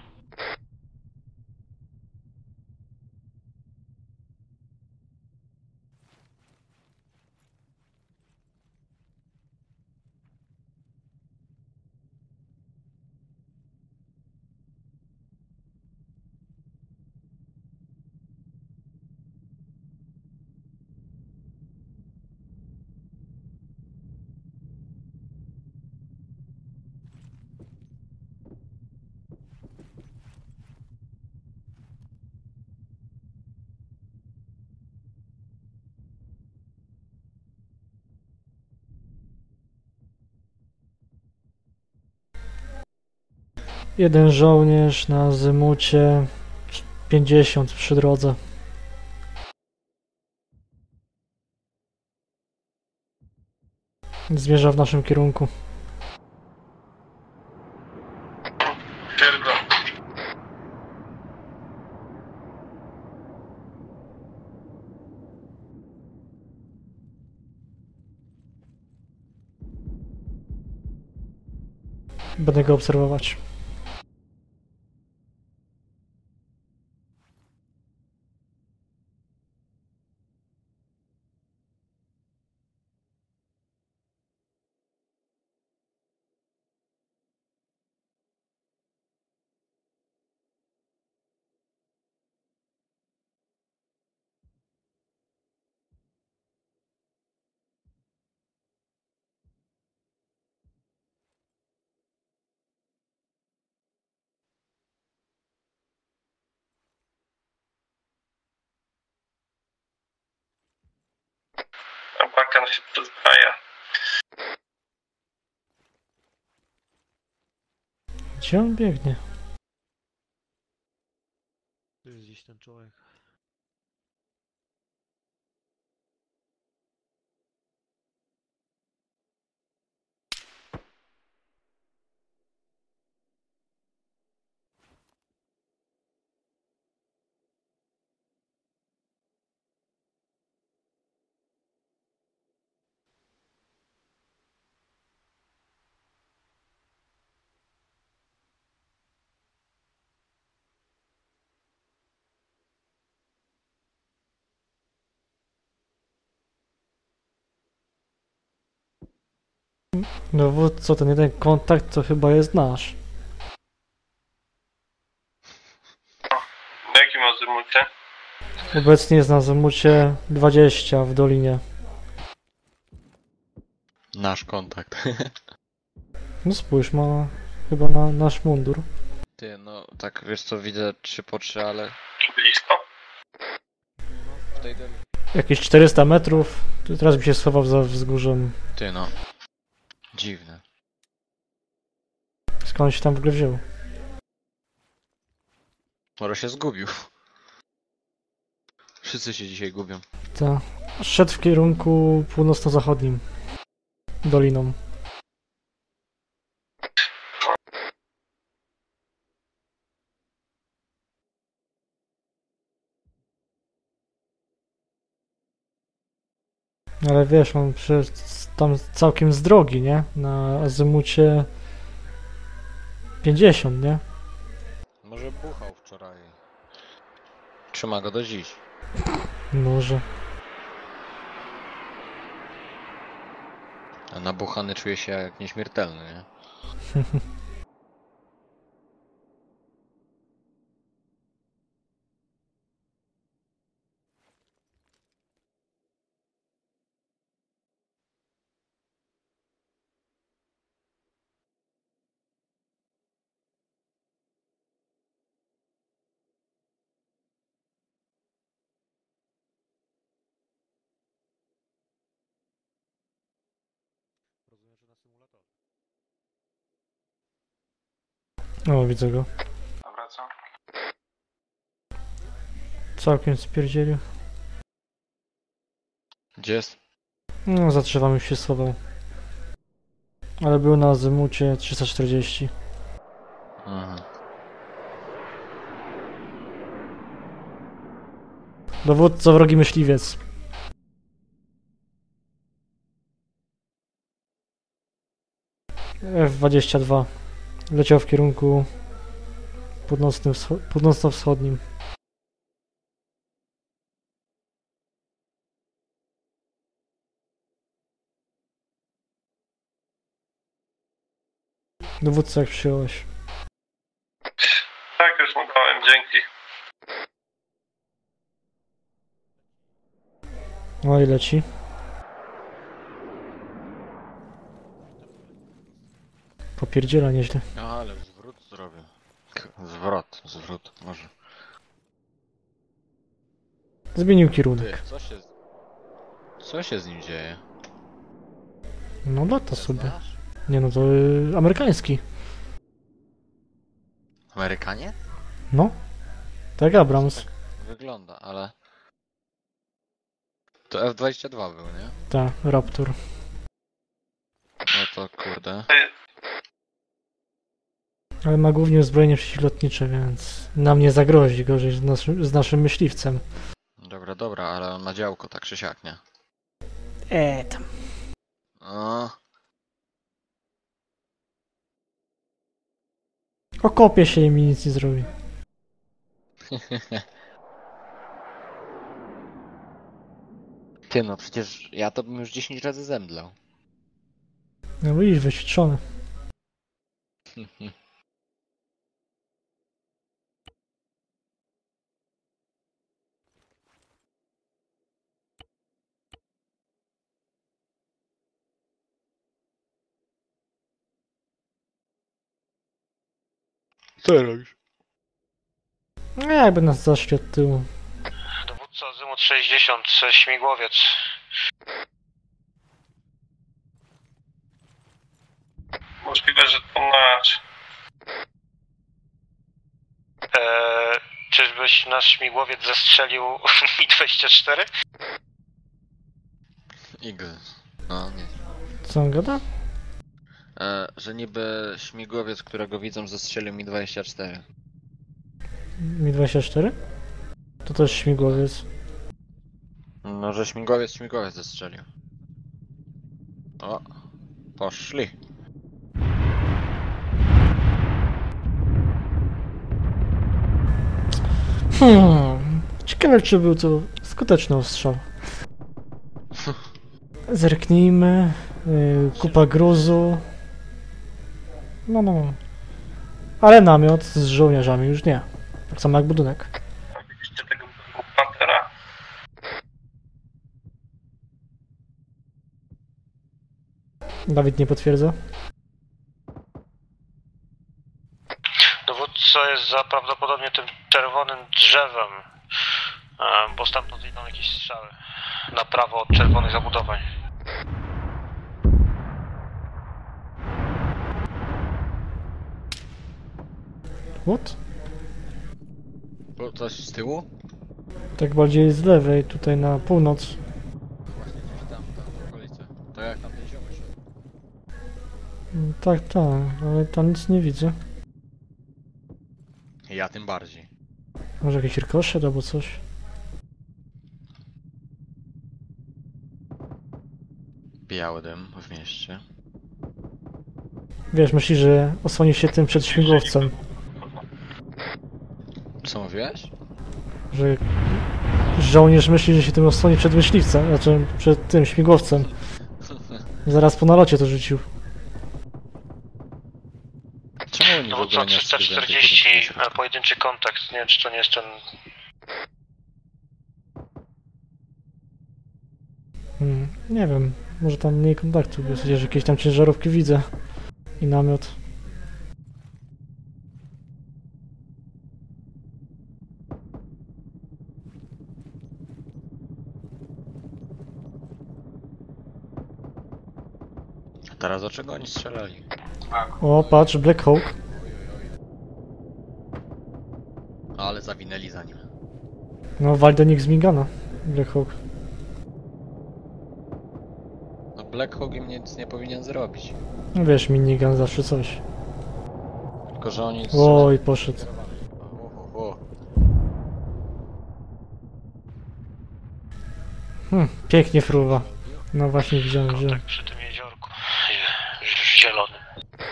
Jeden żołnierz na azymucie pięćdziesiąt przy drodze. Zmierza w naszym kierunku. Potwierdzam. Będę go obserwować. Abakan się przyzwaja. Gdzie on biegnie? Tu jest gdzieś ten człowiek. Dowódco, ten jeden kontakt to chyba jest nasz. Na jakim azymucie? Obecnie jest na azymucie dwadzieścia w dolinie. Nasz kontakt. No spójrz, ma chyba na nasz mundur. Ty, no tak wiesz co, widzę trzy po trzy, ale... Blisko? W tej doli. Jakieś czterysta metrów. Teraz by się schował za wzgórzem. Ty no. Dziwne. Skąd się tam w ogóle wziął? Może się zgubił. Wszyscy się dzisiaj gubią. Ta. Szedł w kierunku północno-zachodnim. Doliną. Ale wiesz, on przecież tam całkiem z drogi, nie? Na azymucie pięćdziesiąt, nie? Może buchał wczoraj. Trzyma go do dziś. Może. A nabuchany czuje się jak nieśmiertelny, nie? Rozumiem, że na symulatorze. O, widzę go. Dobra, co? Całkiem spierdzielił. Gdzie jest? No, za drzewami się schował. Ale był na azymucie trzysta czterdzieści. Aha. Dowódca wrogi myśliwiec. F dwadzieścia dwa. Leciał w kierunku północnym, wscho- północno-wschodnim. Dowódca, jak przyjąłeś? Tak, już mu dałem, dzięki. O, i leci. Popierdziela nieźle. No, ale zwrót zrobię. K- Zwrot, zwrót, może. Zmienił Ty, kierunek. co się... Co się z nim dzieje? No lata sobie. Znasz? Nie no, to y, amerykański. Amerykanie? No. Tak Abrams. Wygląda, ale... To F dwadzieścia dwa był, nie? Tak, Raptor. No to kurde. Ale ma głównie uzbrojenie przeciwlotnicze, więc nam nie zagrozi gorzej z, nas, z naszym myśliwcem. Dobra, dobra, ale on ma działko tak czy siak, nie? Eee, tam. O, Okopie się i mi nic nie zrobi. Ty no, przecież ja to bym już dziesięć razy zemdlał. No widzisz, wyćwiczony. Co robisz? No jakby nas zaszli od tyłu. Dowódca Azymut sześćdziesiąt, śmigłowiec. Możliwe, że to nasz. Eee, czyżbyś nasz śmigłowiec zestrzelił Mi dwadzieścia cztery? X. No, nie. Co on gada? E, że niby śmigłowiec, którego widzą, zestrzelił Mi dwadzieścia cztery. Mi dwadzieścia cztery? To też śmigłowiec. No, że śmigłowiec, śmigłowiec zestrzelił. O, poszli. Hmm. Ciekawe, czy był to skuteczny ostrzał. Zerknijmy. Yy, kupa gruzu. No, no. Ale namiot z żołnierzami już nie. Tak samo jak budynek. Widzieliście tego Pantera? Dawid nie potwierdza. Dowódca jest za prawdopodobnie tym czerwonym drzewem, e, bo stamtąd idą jakieś strzały na prawo od czerwonych zabudowań. What? Było coś z tyłu? Tak bardziej z lewej, tutaj na północ. Właśnie gdzieś tam, tam w okolicy. To jak tam ten ziomy szedł? Mm, Tak, tak, ale tam nic nie widzę. Ja tym bardziej. Może jakiś rykoszet albo coś. Biały dym w mieście. Wiesz, myślisz, że osłoni się tym przed śmigłowcem. Co mówiłeś? Że żołnierz myśli, że się tym osłoni przed myśliwcem, znaczy przed tym śmigłowcem. Zaraz po nalocie to rzucił. Czemu oni w ogóle Dowódca nie trzysta czterdzieści, e, pojedynczy kontakt. Nie wiem, czy to nie jest ten... Hmm, nie wiem, może tam mniej kontaktu, bo przecież jakieś tam ciężarówki widzę. I namiot. A teraz o czego oni strzelali? O, patrz, Black Hawk. Ale zawinęli za nim. No, wal do nich z migana. Black Hawk. No Black Hawk im nic nie powinien zrobić. No wiesz, minigun zawsze coś. Tylko że oni... Oj, poszedł. O, o, o. Hmm, pięknie fruwa. No właśnie widziałem, że... Kontakt przy tym jeziorku. Je- Zielonym.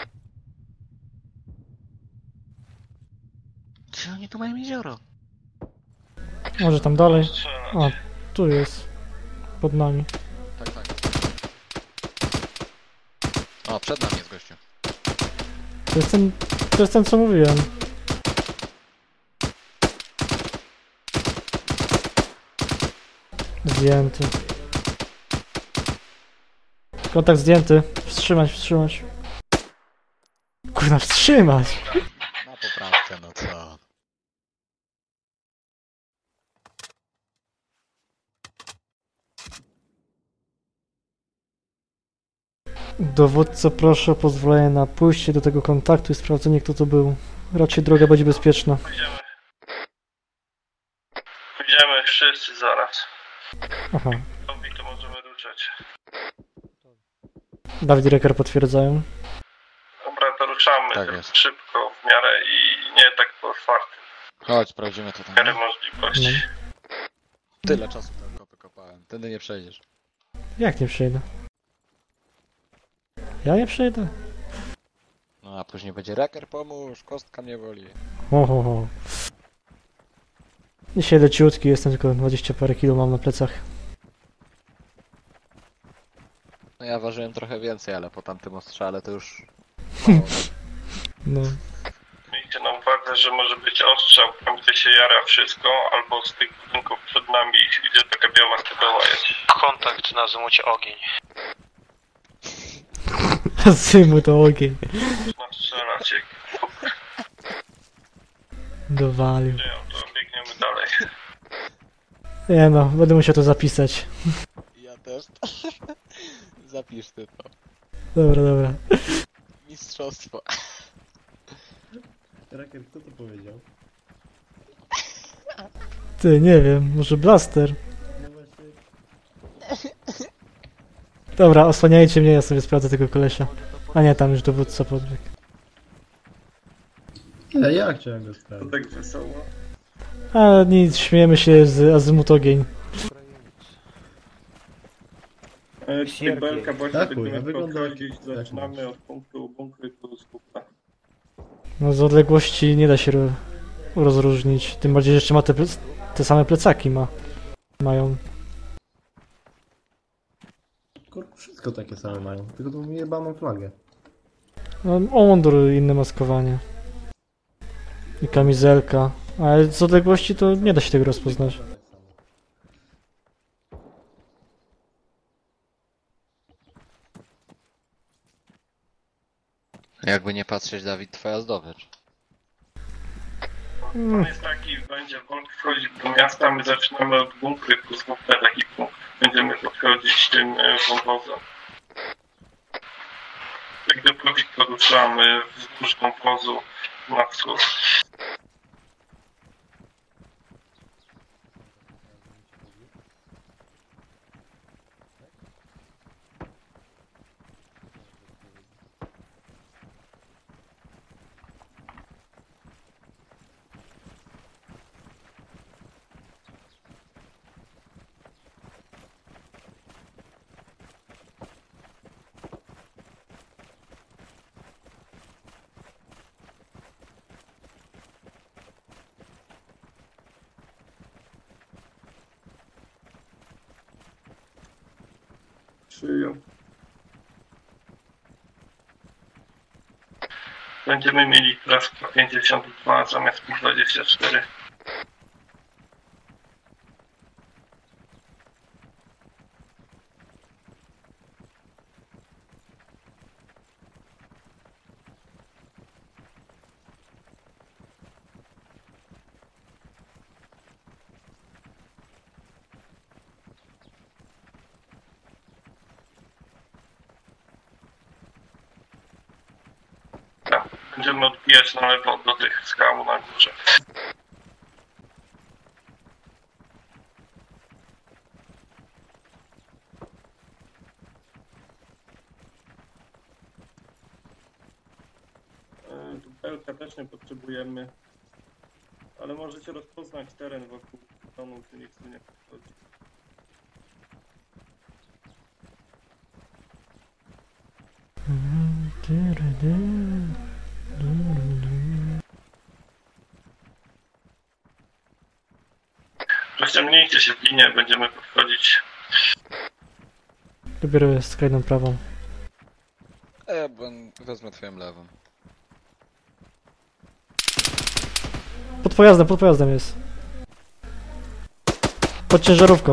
Czy oni tu mają jezioro? Może tam dalej? A, tu jest. Pod nami. Tak, tak. O, przed nami jest gościu. To jest ten... To jest ten, co mówiłem. Zdjęty. Kontakt zdjęty. Wstrzymać, wstrzymać. Kurna, wstrzymać! Na poprawkę, no co? Dowódco, proszę o pozwolenie na pójście do tego kontaktu i sprawdzenie, kto to był. Raczej droga będzie bezpieczna. Pójdziemy. Pójdziemy wszyscy zaraz. Aha. Gotowi, to możemy ruszać. Dawid i Reker potwierdzają. Dobra, to ruszamy Tak tak jest. szybko, w miarę i nie tak po otwartym. Chodź, sprawdzimy to tam. W miarę No. możliwości. Tyle czasu tam kopy kopałem. Tędy nie przejdziesz. Jak nie przejdę? Ja nie przejdę? No a później będzie Reker, pomóż, kostka mnie boli. Ho, ho, ho. Dzisiaj leciutki, jestem tylko dwadzieścia parę kilo mam na plecach. No ja ważyłem trochę więcej, ale po tamtym ostrzale to już... mało. No. Miejcie na uwadze, że może być ostrzał tam, gdzie się jara wszystko, albo z tych budynków przed nami, gdzie taka biała stepeła jest. Kontakt na zmucie ogień. Zymu to ogień. Można strzelać, jak Dowalił. nie, to biegniemy dalej. Nie no, będę musiał to zapisać. Ja też. Zapisz ty to. Dobra, dobra. Mistrzostwo. Reker, kto to powiedział? Ty, nie wiem, może Blaster? No właśnie. Dobra, osłaniajcie mnie, ja sobie sprawdzę tego kolesia. A nie, tam już dowódca podbiegł. Ale ja chciałem go To sprawdzić. tak wesoło. A nic, śmiejemy się z azymut ogień. E, Tutaj belka właśnie Tak, chuj, będziemy a wygląda podchodzić, jak- zaczynamy od punktu bunkry plus kupę. No z odległości nie da się ro rozróżnić. Tym bardziej, że jeszcze ma te, ple te same plecaki ma. Mają. Kurwa, wszystko takie same mają, tylko tu jebaną flagę. No, o mundur inne maskowanie. I kamizelka. Ale z odległości to nie da się tego rozpoznać. Jakby nie patrzeć, Dawid, twoja zdobycz. Plan jest taki, będzie Volt wchodzić do miasta, my zaczynamy od bunkry plus kupę, taki punkt. Będziemy podchodzić tym e, wąwozem. Jak doprowadzi, to ruszamy wzdłuż wąwozu na wschód. Przyjął. Będziemy mieli teraz pięćdziesiąt dwa zamiast dwadzieścia cztery. Będziemy odbijać na lewo do tych skał na górze. Dupelka też nie potrzebujemy, ale możecie rozpoznać teren wokół tonu, czy nikt tu nie podchodzi. Rozciągnijcie się w linię, będziemy podchodzić. Dopiero skrajną prawą. A ja ben- wezmę twoją lewą. Pod pojazdem, pod pojazdem jest. Pod ciężarówką.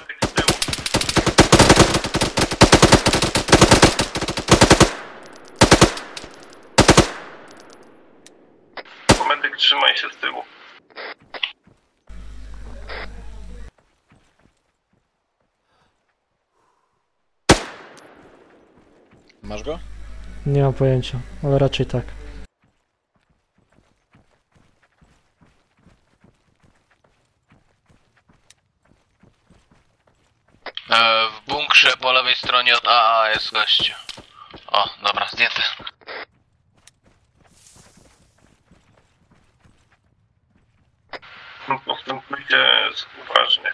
Medyk, trzymaj się z tyłu. Masz go? Nie mam pojęcia, ale raczej tak. E, w bunkrze po lewej stronie od A A jest gościu. O, dobra, zdjęty. Postępujcie uważnie.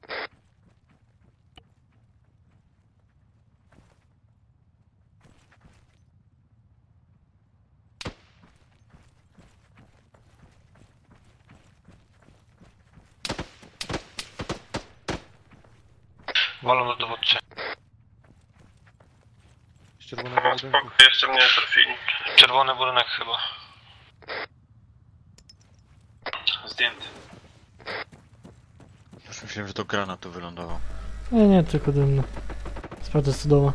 Walą do dowódcy. Z czerwonego budynku. Spoko, jeszcze mnie trafili. Czerwony budynek chyba. Zdjęty. Już myślałem, że to granat tu wylądował. Nie, nie, tylko dymno. Sprawdzę stodoła.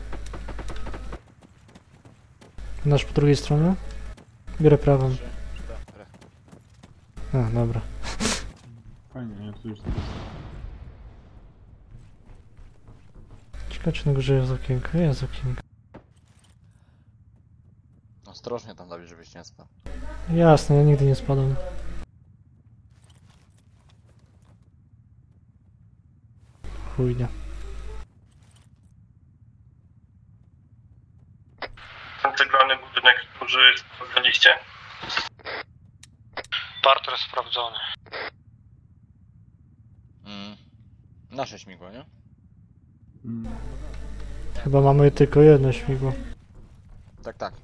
Nasz po drugiej stronie? Biorę prawą. A, dobra. Fajnie, ja tu już Ciekawe, czy na górze jest okienko? Jest okienko. Ostrożnie tam, Dawid, żebyś nie spadł. Jasne, ja nigdy nie spadam. Chujnia. Ten ceglany budynek, który sprawdzaliście? Parter sprawdzony. Mm. Nasze śmigło, nie? Chyba mamy tylko jedno śmigło. Tak, tak.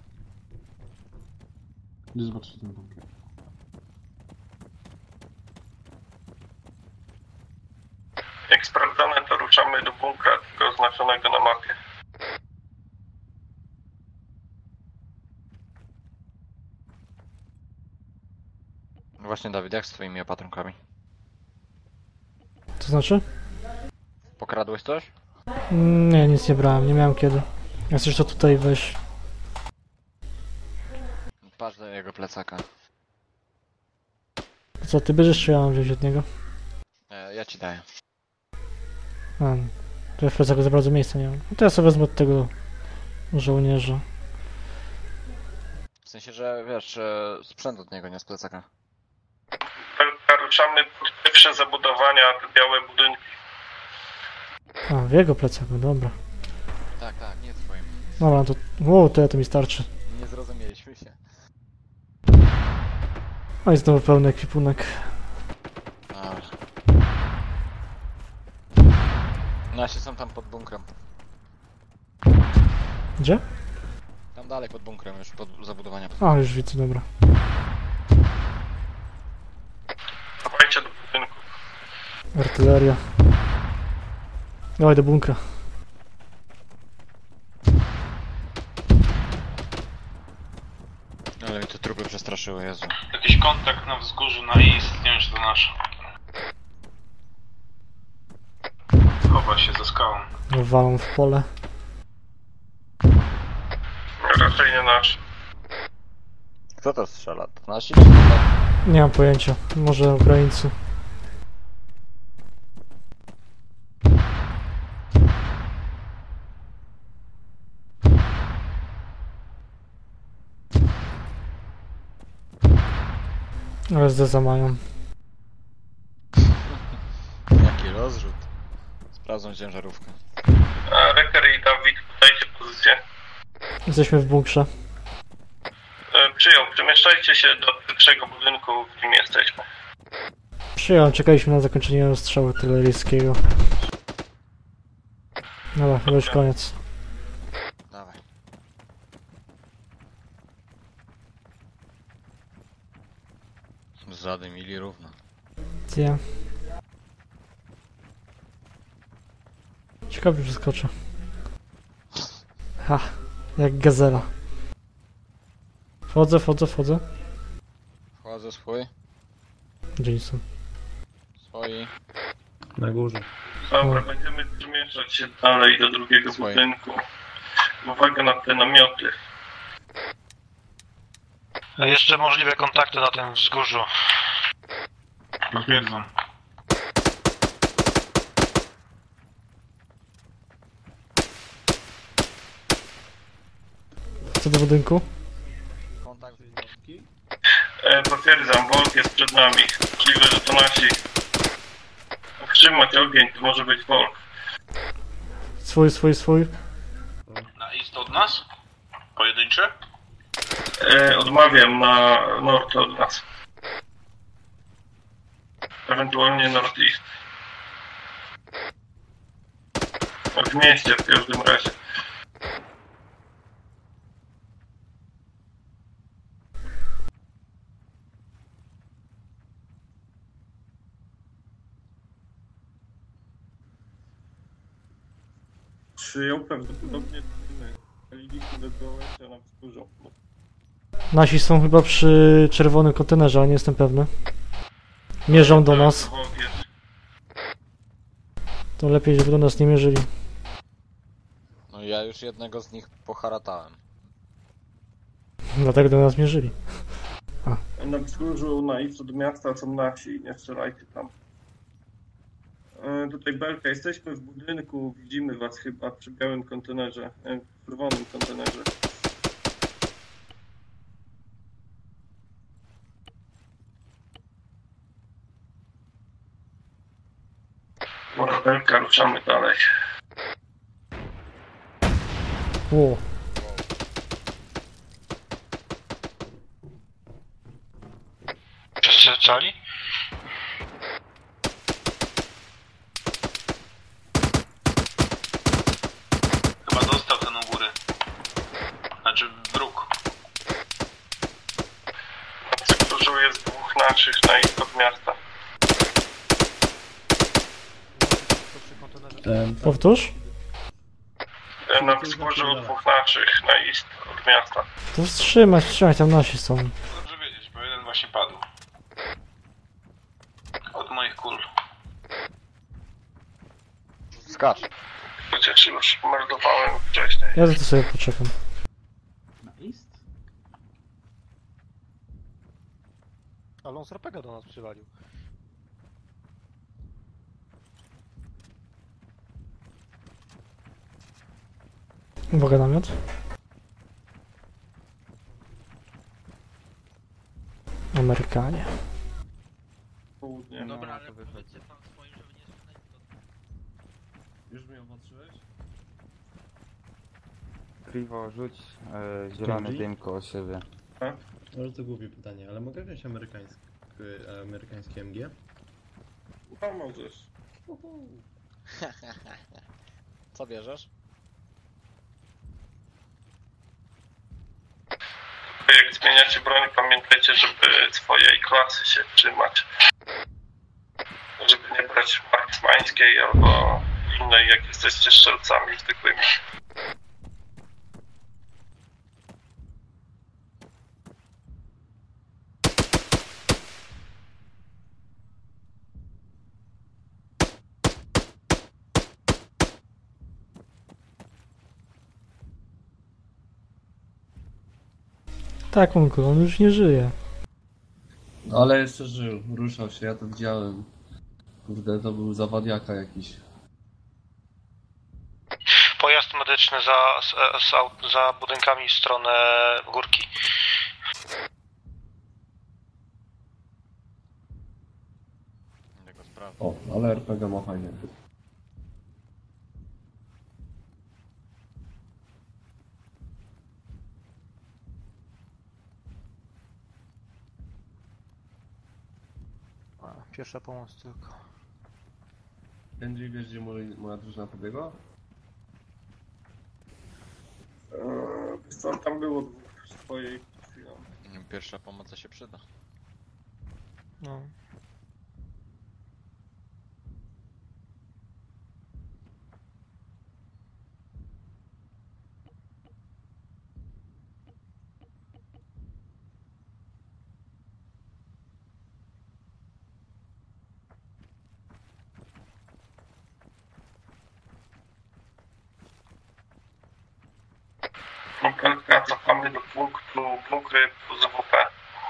Gdzie zobaczyć ten bunkier? Jak sprawdzone, to ruszamy do bunkra, tylko oznaczonego na mapie. Właśnie, Dawid, jak z twoimi opatrunkami? To znaczy? Pokradłeś coś? Mm, Nie, nic nie brałem, nie miałem kiedy. Jak coś to tutaj weź. Patrz do jego plecaka. Co, ty bierzesz, czy ja mam wziąć od niego? E, ja ci daję. A, to ja w plecaku za bardzo miejsca nie mam. No to ja sobie wezmę od tego żołnierza. W sensie, że wiesz, e, sprzęt od niego, nie z plecaka. Ruszamy pod pierwsze zabudowania, te białe budynki. A, w jego plecaku, dobra. Tak, tak, nie twoim. Dobra, to... Wow, to ja to mi starczy. Nie zrozumieliśmy się. O, i znowu pełny ekwipunek. A. Nasi są tam pod bunkrem. Gdzie? Tam dalej pod bunkrem, już pod zabudowania. A, już widzę, dobra. Dawajcie do budynku. Artyleria. Dawaj do bunkra. Ale mi te trupy przestraszyły, Jezu. Jakiś kontakt na wzgórzu na east, nie wiem czy to nasz. Chowa się za skałą. Walą w pole. Raczej nie nasz. Kto to strzela? To nasi czy to tak? Nie mam pojęcia. Może Ukraińcy. S D za mają. Jaki rozrzut. Sprawdzą ciężarówkę. Reker i Dawid, podajcie pozycję. Jesteśmy w bunkrze. E, przyjął, przemieszczajcie się do pierwszego budynku, w którym jesteśmy. Przyjąłem, czekaliśmy na zakończenie rozstrzału artyleryjskiego. Dobra, chyba już koniec. Dawaj. Zadymili równo. Gdzie? Ciekawie przeskoczę. Ha, jak gazela. Wchodzę, wchodzę, wchodzę. Wchodzę swój. Gdzie są? Swoi. Na górze. Dobra, będziemy przemieszczać się dalej do drugiego Swoje. budynku. Uwaga na te namioty. A jeszcze możliwe kontakty na tym wzgórzu. Potwierdzam. Co do budynku? Kontakt. E, potwierdzam, Volk jest przed nami. Możliwe, że to nasi. Wstrzymać ogień, to może być Volk. Swój, swój, swój. Na east od nas? Pojedyncze? E, odmawiam na nord od nas. Ewentualnie northeast. W mieście w każdym razie. Przyjął prawdopodobnie liczyliśmy do gołęcia na wzgórzu. Nasi są chyba przy czerwonym kontenerze, ale nie jestem pewny. Mierzą do nas. To lepiej, żeby do nas nie mierzyli. No ja już jednego z nich poharatałem. Dlatego do nas mierzyli. Na wzgórzu, na idź od miasta są nasi, nie strzelajcie tam. E, tutaj Belka, jesteśmy w budynku, widzimy was chyba przy białym kontenerze, e, w czerwonym kontenerze. Dobra, Belka, ruszamy dalej. O, Przestrzelali? Chyba dostał ten u góry. Znaczy wróg. Na wzgórzu jest dwóch naszych na idź od miasta. Ten, powtórz? E, na wzgórzu dwóch naszych na idź od miasta. To wstrzymać, wstrzymać, tam nasi są. Dobrze wiedzieć, bo jeden właśnie padł. Od moich kul. Skacz. Chociaż już meldowałem wcześniej. Ja za to sobie poczekam. Ale on z rapega do nas przywalił. Uwaga, namiot. Amerykanie. Południe. Dobra, ale powiedzcie pan swoim, żeby nie szukać to. Już mnie opatrzyłeś? Kriwo, rzuć e, zielony Goldie? dym koło siebie. Może to głupie pytanie, ale mogę wziąć amerykański, amerykańskie M G? No możesz. Co bierzesz? Jak zmieniacie broń, pamiętajcie, żeby swojej klasy się trzymać. Żeby nie brać marksmańskiej albo innej, jak jesteście strzelcami zwykłymi. Tak, Monku, on już nie żyje. No ale jeszcze żył, ruszał się, ja to widziałem. Kurde, to był zawadiaka jakiś. Pojazd medyczny za, z, z, aut- za budynkami w stronę górki. O, ale R P G ma fajnie. A, pierwsza pomoc tylko. Kenji, wiesz gdzie moja, moja drużyna pobiegła? Eee, co tam było dwóch z twojej chwilą. Pierwsza pomoc się przyda. No. Konkretnie cofamy do punktu Bunkry z W P.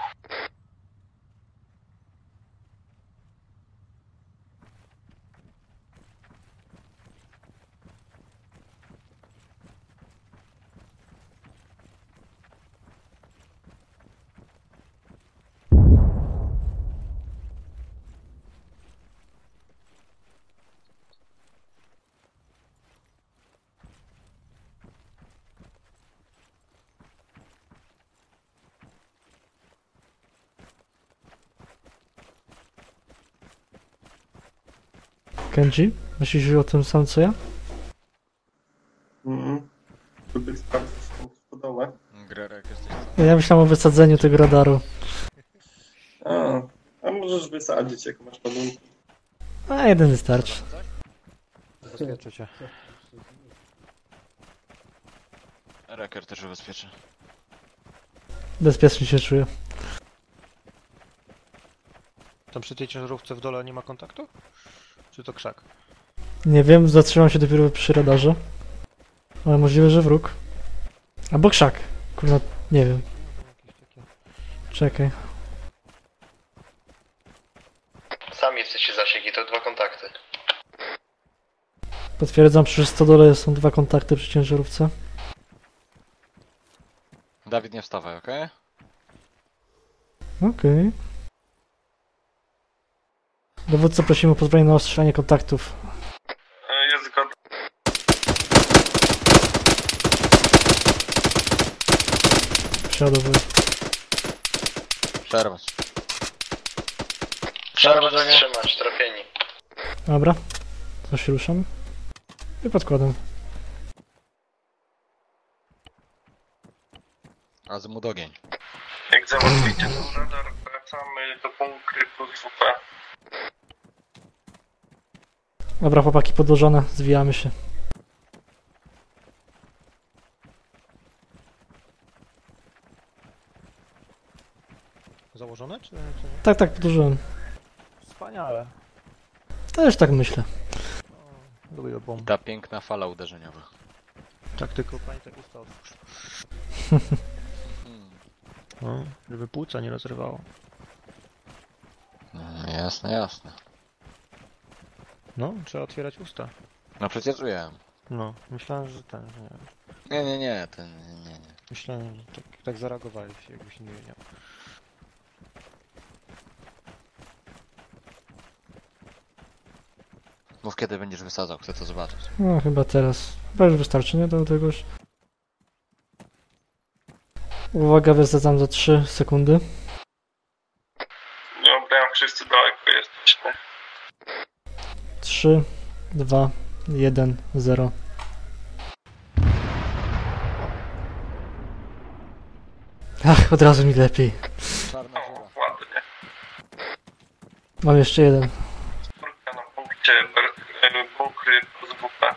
Kenji, myślisz o tym sam co ja? Mhm. Żeby sprawdzić tą stodołę. Grerek jesteś Ja myślałem o wysadzeniu tego radaru. A, a możesz wysadzić, jak masz ładunki. A jeden wystarczy. Zabezpieczę cię. Reker też ubezpieczy. Bezpiecznie się czuję. Tam przy tej ciężarówce w dole nie ma kontaktu? Czy to krzak? Nie wiem, zatrzymam się dopiero przy radarze. Ale możliwe, że wróg. Albo krzak. Kurwa, nie wiem. Czekaj. Sami jesteście zasięgi, to dwa kontakty. Potwierdzam, przy stodole są dwa kontakty przy ciężarówce. Dawid, nie wstawaj, okej? Okej. Dowódcę prosimy o pozwolenie na ostrzelanie kontaktów. Jest zgoda. Przeładowuję. Przerwać. Przerwać, wstrzymać, trafieni. Dobra. To się ruszam. I podkładam. Azymut ogień. Jak załatwicie ten radar, wracamy do bunkry plus W P. Dobra, chłopaki podłożone, zwijamy się. Założone, czy, czy... Tak, tak, podłożyłem. Wspaniale. Też tak myślę. Lubię bomb. Ta piękna fala uderzeniowa. Tak tylko pani tak usta otwórz. No, żeby płuca nie rozrywało. No, jasne, jasne. No, trzeba otwierać usta. No przecież wiem. No, myślałem, że ten, że nie wiem. Nie, nie, nie, ten, nie, nie. Myślałem, że tak, tak zareagowałeś, jakbyś nie wiedział. Mów kiedy będziesz wysadzał, chcę to zobaczyć. No, chyba teraz. Chyba już wystarczy, nie? Do tego już. Uwaga, wysadzam za trzy sekundy. Dobra, wszyscy daleko jesteśmy. trzy, dwa, jeden, zero. Ach, od razu mi lepiej. Czarna dziura. Ładnie. Mam jeszcze jeden. Czwórka na punkcie ber- bunkry plus W P.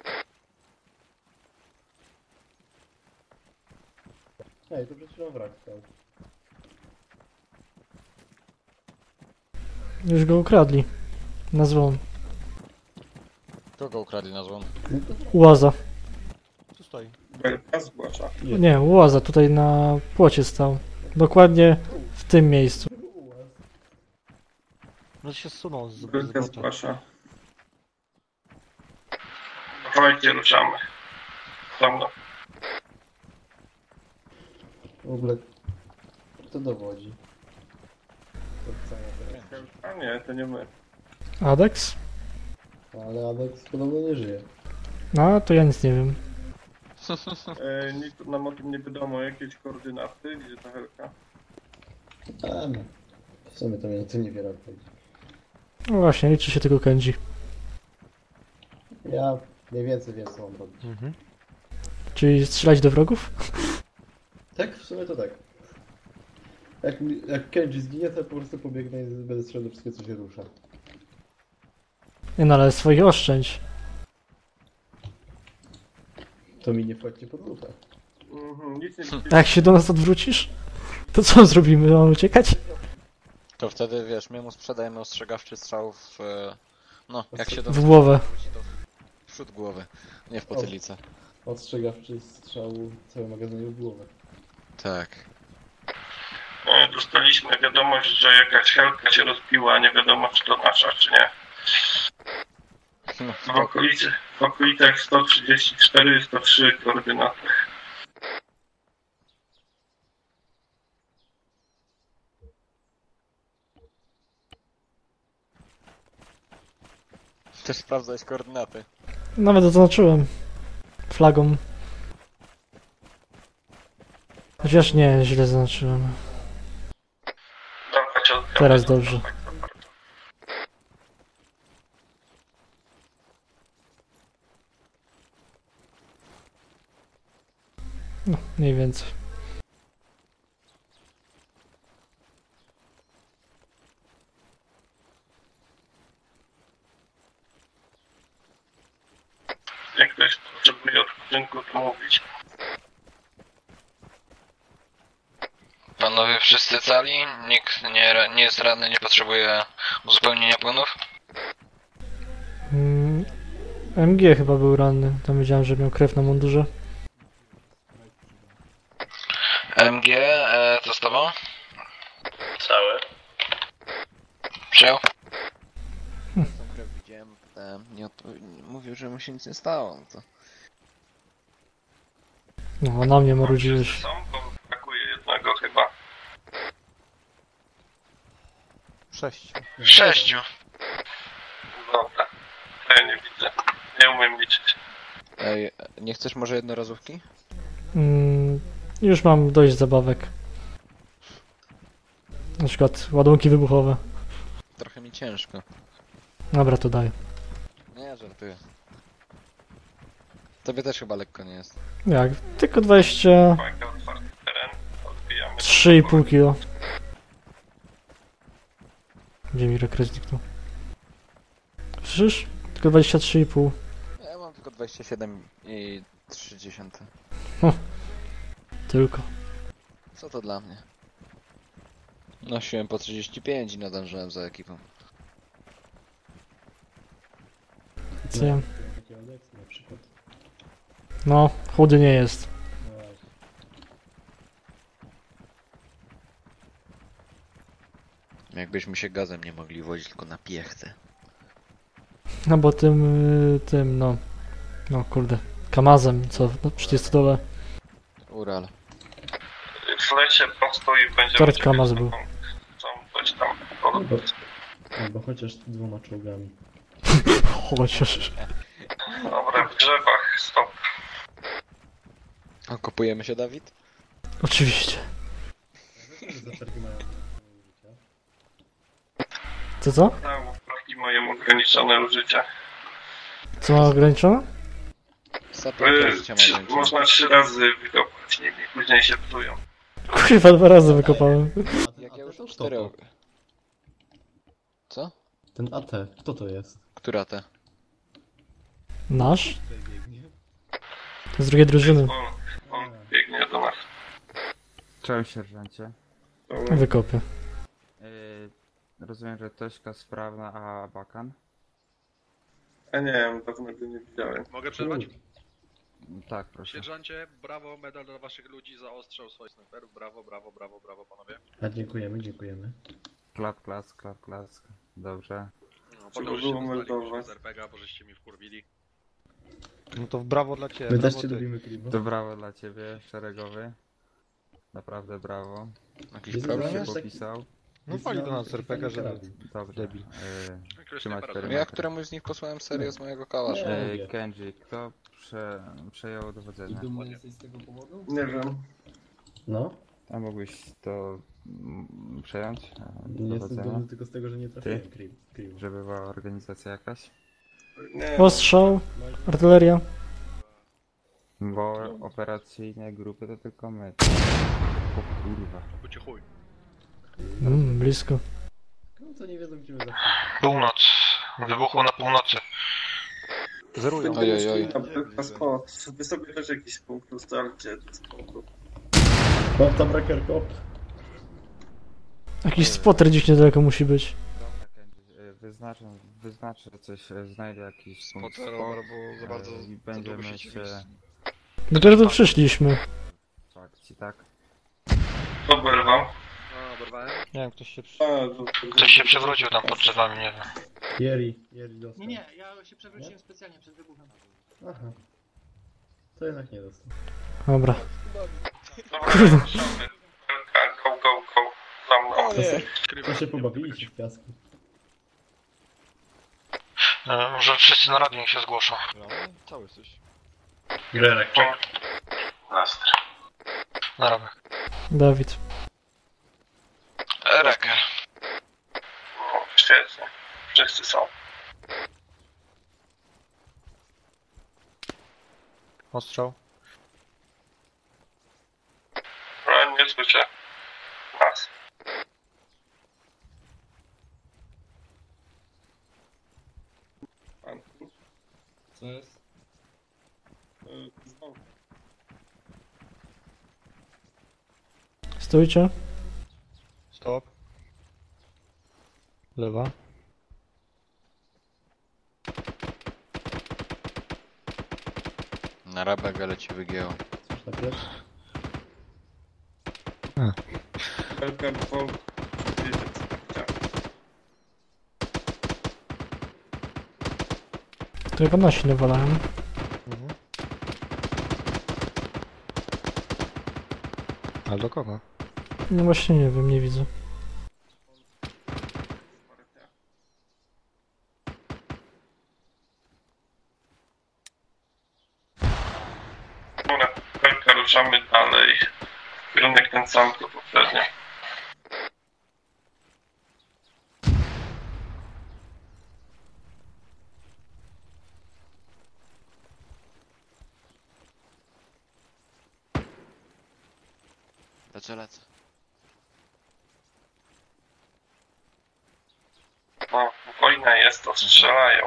Ej, to przed chwilą wrak stał. Już go ukradli. Na złom. Kogo ukradli na złom? Łaza. Tu stoi. Belka zgłasza. Nie, Łaza tutaj na płocie stał. Dokładnie w tym miejscu. No się zsunął z Belka z zgłasza. Dawajcie, ruszamy. Za mną. W ogóle, kto dowodzi? A nie, to nie my. Adex? Ale Alex podobno nie żyje. No, to ja nic nie wiem. E, nic nam o tym nie wiadomo, jakieś koordynaty, gdzie ta helka? A no, w sumie to mnie to niewiele obchodzi. No właśnie, liczy się tylko Kenji. Ja mniej więcej wiem, co mam robić. Mhm. Czyli strzelać do wrogów? Tak, w sumie to tak. Jak, mi- jak Kenji zginie, to ja po prostu pobiegnę i będę strzelał do wszystkiego, co się rusza. Nie no, ale swoich oszczędź. To mi nie wchodźcie pod lupę. Mhm, nic nie A jak się do nas odwrócisz? To co zrobimy? Mam uciekać? To wtedy, wiesz, my mu sprzedajemy ostrzegawczy strzał w... e, No, jak się do W głowę. wróci, to w przód głowy, nie w potylicę. Ostrzegawczy strzał cały magazynu w głowę. Tak. E, Dostaliśmy wiadomość, że jakaś helka się rozbiła, nie wiadomo czy to nasza, czy nie. No, W okolicy, w okolicach sto trzydzieści cztery sto trzy koordynaty. Też sprawdzałeś koordynaty. Nawet zaznaczyłem. Flagą. Chociaż nie, źle zaznaczyłem. Dawać odbiór. Teraz dobrze. No, mniej więcej. Jak ktoś potrzebuje odpoczynku, to mówić. Panowie wszyscy cali? Nikt nie, nie jest ranny, nie potrzebuje uzupełnienia płynów? Mm, M G chyba był ranny. Tam wiedziałem, że miał krew na mundurze. M G, e, co z tobą? Cały. Przyjął? Tą krew widziałem, e, nie odpo- mówił, że mu się nic nie stało. No to... No, a na mnie marudziłeś. Są, bo brakuje jednego chyba. Sześć. Sześciu. Dobra. To ja nie widzę. Nie umiem liczyć. Ej, nie chcesz może jednorazówki? Mm, już mam dość zabawek. Na przykład ładunki wybuchowe. Trochę mi ciężko. Dobra, to daj. Nie, żartuję. Tobie też chyba lekko nie jest. Jak? Tylko dwadzieścia Fajka, otwarty teren. Odbijamy. trzy i pół kilo. Gdzie mi rekres zniknął? Słyszysz? Tylko dwadzieścia trzy i pół. Ja mam tylko dwadzieścia siedem i trzydzieści. Tylko. Co to dla mnie? Nosiłem po trzydzieści pięć i nadążyłem za ekipą. Co ja? Taki Alex na przykład. No, chudy nie jest. No właśnie. Jakbyśmy się gazem nie mogli wozić, tylko na piechce. No bo tym, y, tym, no. No kurde. Kamazem, co? No przecież to dole. Ural. Wlecie prosto i będzie... Tort Kamaz był. Są coś tam. Albo, albo chociaż dwoma czołgami. Chociaż. Dobra, w drzewach, stop. Okopujemy się, Dawid? Oczywiście. Zaczerki mają użycia. Co co? Tak, poprawki mają ograniczone użycie. Co ma ograniczone? Sapiełka życia ma Trzy- ograniczone. Można trzy razy wykopać nimi, później się psują. Kurwa, dwa razy wykopałem. Jak ja już cztery... Co? Ten A T, kto to jest? Która te? Nasz? To z drugiej drużyny. On, on biegnie do nas. Cześć sierżancie. Wykopię. Yy, rozumiem, że Tośka sprawna, a Bakan? A nie wiem, dawno go nie widziałem. Mogę przerwać? Tak, proszę. Sierżancie, brawo, medal dla waszych ludzi za ostrzał swoich snajperów. Brawo, brawo, brawo, brawo, panowie. A dziękujemy, dziękujemy. Klap, klask, klap, klask. Dobrze. No, potem już się dostali z er pe gie a, bo żeście mi wkurwili. No to brawo dla ciebie. My też brawo cię ty. lubimy, Kriwo. To brawo dla ciebie, szeregowy. Naprawdę brawo. Jakiś Jest problem zawsze jest? taki- Popisał. No wali do nas z er pe gie, że Dobrze. debil. Yy, trzymać Ja perymetr. któremuś z nich posłałem serię z mojego kalasza. Nie. Yy, Kenji, kto prze, przejął dowodzenie? Dumny jesteś z tego powodu? Nie wiem. No, A mógłbyś to mm, przejąć? e, nie jestem dowodzenie? dumny tylko z tego, że nie trafiłem Ty? Kriwo. Kriwo. Żeby była organizacja jakaś? Nie. Ostrzał, artyleria. Bo operacyjne grupy to tylko my. O kurwa. Bycie chuj. Mm, blisko. No to nie wiedzą, gdzie my zawsze. Północ. Wybuchło na północy. Zerują. Ojej, oj. Na spot. Wy sobie też jakiś punkt ustalcie do spotu. Mam tam rakerko. Jakiś spotter gdzieś niedaleko musi być. Dobra, Kenji, e, wyznaczę, wyznaczę coś, e, znajdę jakiś punkt Spotter, spot, albo za bardzo- e, i za długo będziemy się się... dziwisz. Dopiero tu przyszliśmy. w akcji, tak? Oberwał. No, oberwałem. Nie wiem, ktoś się przy... A, to- to- Ktoś się przewrócił tam pod drzewami, nie wiem. Jeri, Jeri dostał. Nie, nie, ja się przewróciłem specjalnie przed wybuchem. Aha. To jednak nie dostał. Dobra. Dobra, ruszamy. Go, go, go. Za mną. To, se, Krywa, to się nie pobawiliście w piasku. E, Może wszyscy na radiu niech się zgłoszą. Cały jesteś. Grerek. Lastr. Na radiu. Dawid. Reker. O, świetnie. Wszyscy są. Ostrzał. No, nie słyszę. Nas. Pan. Co jest? y, znowu. Stójcie. Stop. Lewa. Na rabę leci wygięło. Coś na pierwszy? Belka, bo... To chyba nasi nawalają. Mhm. Ale do kogo? No właśnie nie wiem, nie widzę. Dobra, Belka, ruszamy dalej. Kierunek ten sam, co poprzednio. Lecę, lecę. No, wojna jest, to strzelają.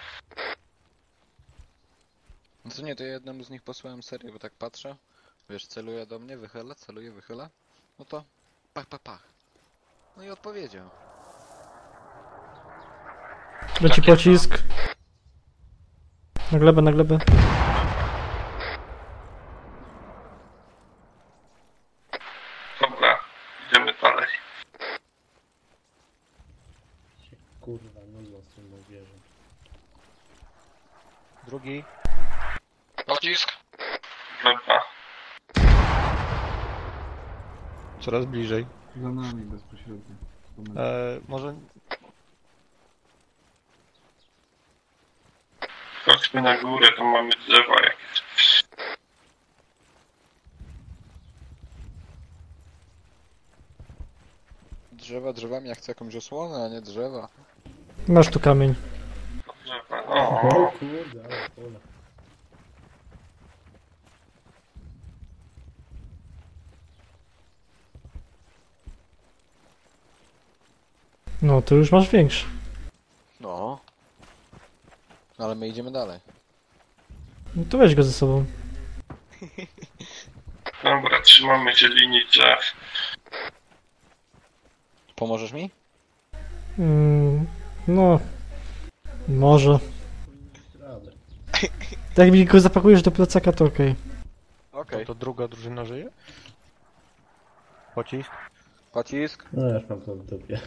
No to nie, to ja jednemu z nich posłałem serię, bo tak patrzę. Wiesz, celuje do mnie, wychyla, celuje, wychyla. No to pach, pach, pach. No i odpowiedział. Leci pocisk. Na glebę, na glebę. Dobra, idziemy dalej. Kurwa, nudno z tym wieżą. Drugi. Pocisk. Dobra. Coraz bliżej. Za nami bezpośrednio. E, może... Chodźmy na górę, tam mamy drzewa jakieś. Drzewa drzewami, ja chcę jakąś osłonę, a nie drzewa. Masz tu kamień. Drzewa, O no. kurde, ale pola. No, to już masz większy. No. Ale my idziemy dalej. No to weź go ze sobą. Dobra, trzymamy się linii drzew. Pomożesz mi? Mm, no. Może. Radę. Tak jak mi go zapakujesz do plecaka, to okej. Okej. No to druga drużyna żyje? Pocisk? Pocisk? No ja już mam to w dupie.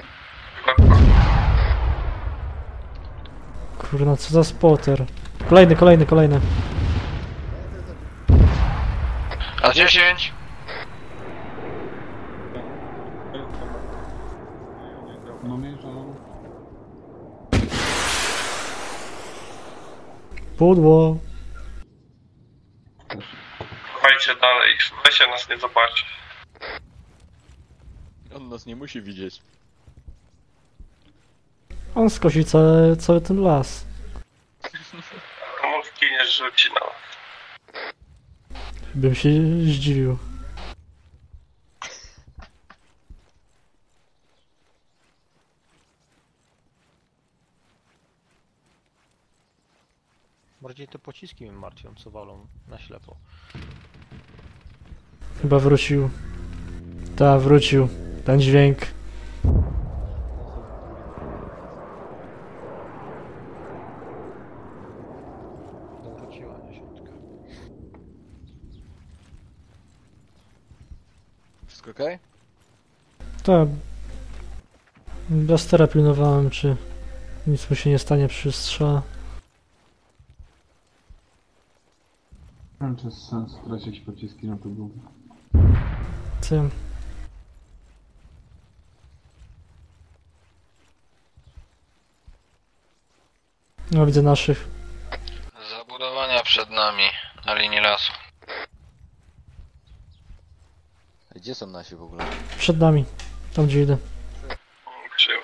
Kurna, co za spotter. Kolejny, kolejny, kolejny. A dziesięć? Namierzam. Pudło. Słuchajcie dalej, weźcie nas nie zobaczy. On nas nie musi widzieć. On skosi cały, cały ten las. Komórki nie rzuci na nas. Bym się zdziwił. Bardziej te pociski mnie martwią, co walą na ślepo. Chyba wrócił. Ta, wrócił. Ten dźwięk. Wróciła dziesiątka. Wszystko okej? Tak. Blastera pilnowałem, czy nic mu się nie stanie przy strzale. Nie wiem, czy jest sens tracić pociski na to długo. Ty. No, widzę naszych. Zabudowania przed nami, na linii lasu. Gdzie są nasi w ogóle? Przed nami. Tam, gdzie idę. Przyjął.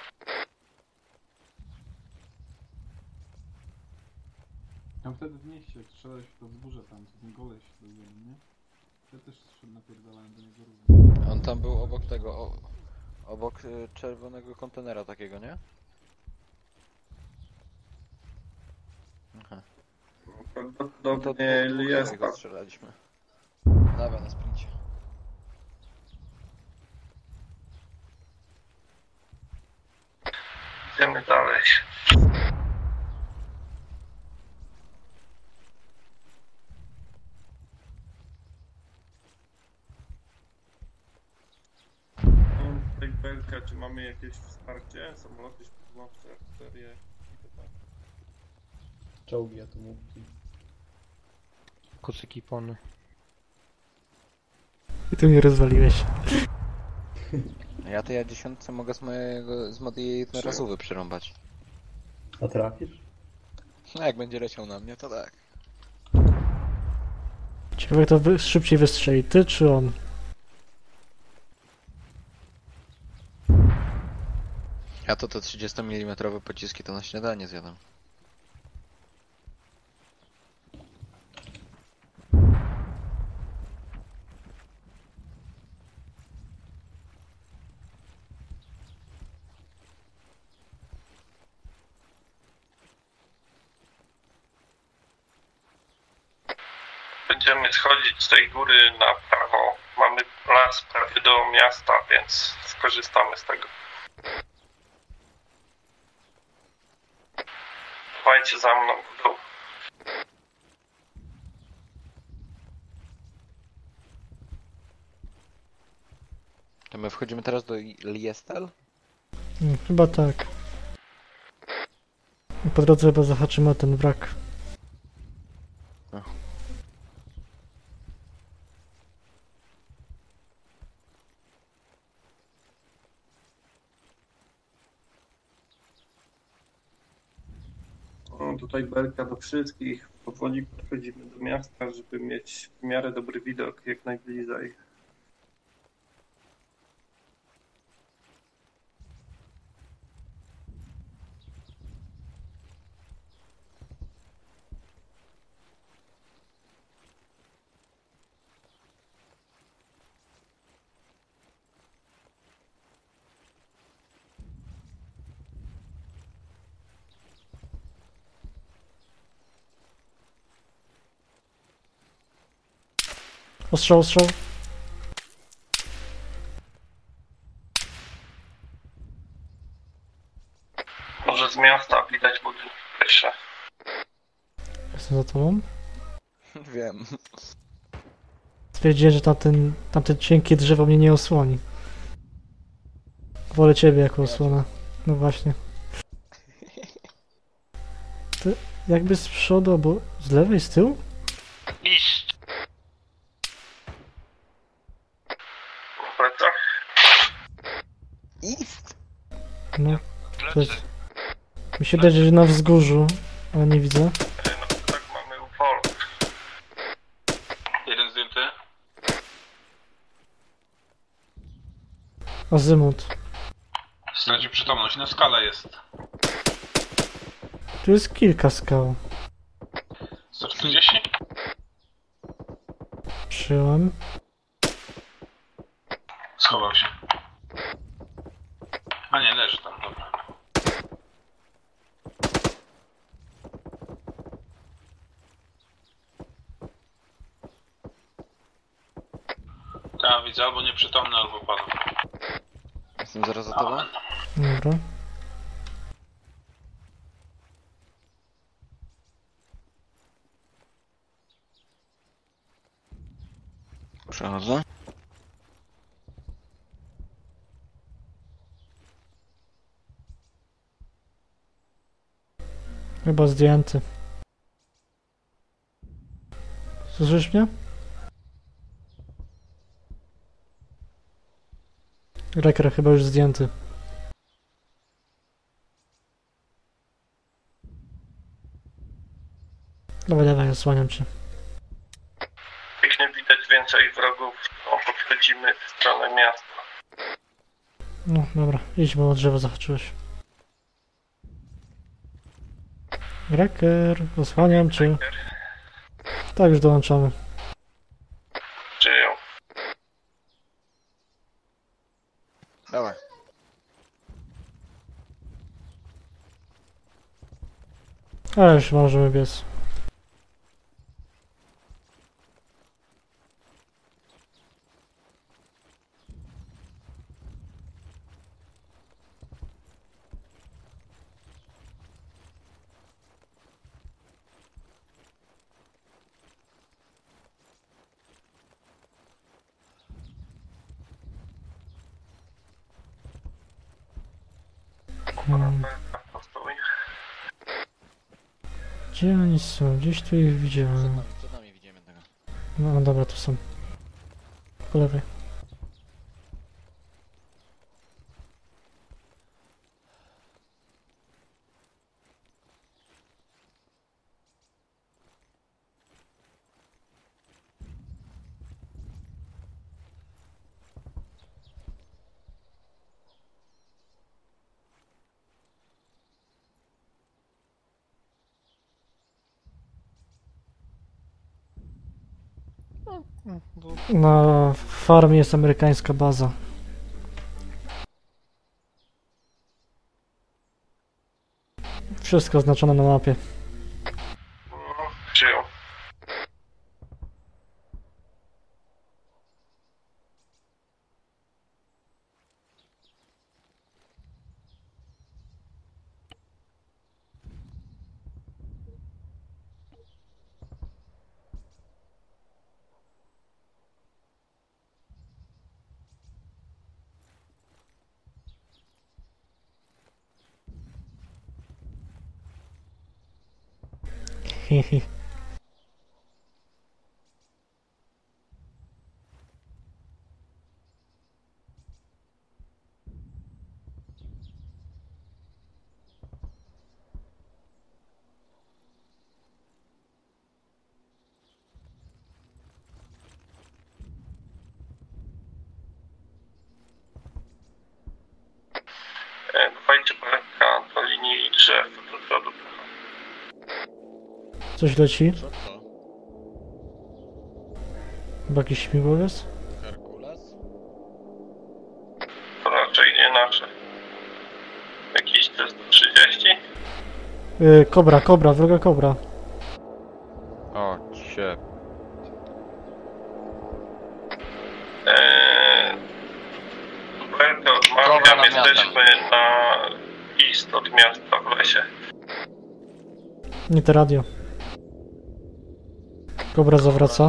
Tam wtedy w mieście, jak strzelałeś w to wzgórze tam, co ten goleś do ziemi, nie? Ja też napierdalałem do niego również. On tam był obok tego, o, obok y, czerwonego kontenera takiego, nie? Aha. Prawdopodobnie jest. Go strzelaliśmy. Dawaj na sprincie. Idziemy dalej. Tutaj belka, czy mamy jakieś wsparcie? Samoloty, śmigłowce, artylerie itp. Czołgi, atomówki. Kucyki pony. I tu mnie rozwaliłeś. Ja to ja dziesiątce mogę z mojego, z mojej jednorazowy przerąbać. A trafisz? No jak będzie leciał na mnie, to tak. Ciekawe, jak to wy szybciej wystrzeli, ty czy on? Ja to te trzydziestomilimetrowe pociski to na śniadanie zjadam. Będziemy schodzić z tej góry na prawo. Mamy las prawie do miasta, więc skorzystamy z tego. Chowajcie za mną w dół. To my wchodzimy teraz do Liestal? Hmm, chyba tak. Po drodze chyba zahaczymy o ten wrak. No, tutaj belka do wszystkich. Powoli podchodzimy do miasta, żeby mieć w miarę dobry widok jak najbliżej. Ostrzał, ostrzał. Może z miasta widać budynki pierwsze. Jestem za tobą. Wiem. Stwierdziłem, że tamten, tamte cienkie drzewo mnie nie osłoni. Wolę ciebie jako osłona. No właśnie. Ty jakby z przodu, albo z lewej, z tyłu? East. W plecach. East? No, to jest... Mi się wydaje, że na wzgórzu, ale nie widzę. No tak, mamy upol. Jeden zdjęty. Azymut. Stracił przytomność, na skale jest. Tu jest kilka skał. sto czterdzieści? Przyjąłem. Schował się. A nie, leży tam, dobra. Tak, widzę, albo nieprzytomny, albo padł. Jestem zaraz za tobą. Dobra. Przechodzę. Chyba zdjęty. Słyszysz mnie? Reker chyba już zdjęty. Dawaj, dawaj, osłaniam cię. Pięknie widać więcej wrogów. O, podchodzimy w stronę miasta. No, dobra, idź, bo o drzewo zahaczyłeś. Reker, osłaniam cię. Tak, już dołączamy. Przyjął. Dawaj. Ale już możemy biec. Hmm. Gdzie oni są? Gdzieś tu ich widziałem. Przed nami widzimy tego. No dobra, tu są. Po lewej. Na farmie jest amerykańska baza. Wszystko oznaczone na mapie. Przyjął. Hihi. Dawajcie barka do linii drzew do przodu. Coś leci? Co to? Chyba jakiś śmigłowiec? Herkules? To raczej nie nasze. Jakiś T sto trzydzieści? Yy, kobra, kobra, wroga kobra. O, cie. Eee, Berkę odmawiam, jesteśmy na east od miasta w lesie. Nie to radio. Kobra zawraca.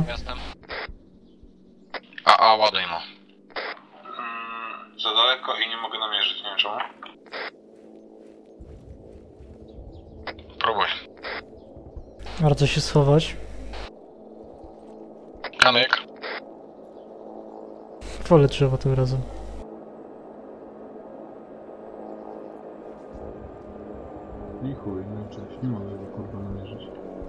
A, a, ładuj mu. Mm, za daleko i nie mogę namierzyć, nie wiem czemu. Próbuj. Bardzo się schować. Kamyk. Wolę drzewo tym razem. I chuj, no cześć, nie mogę go kurwa namierzyć.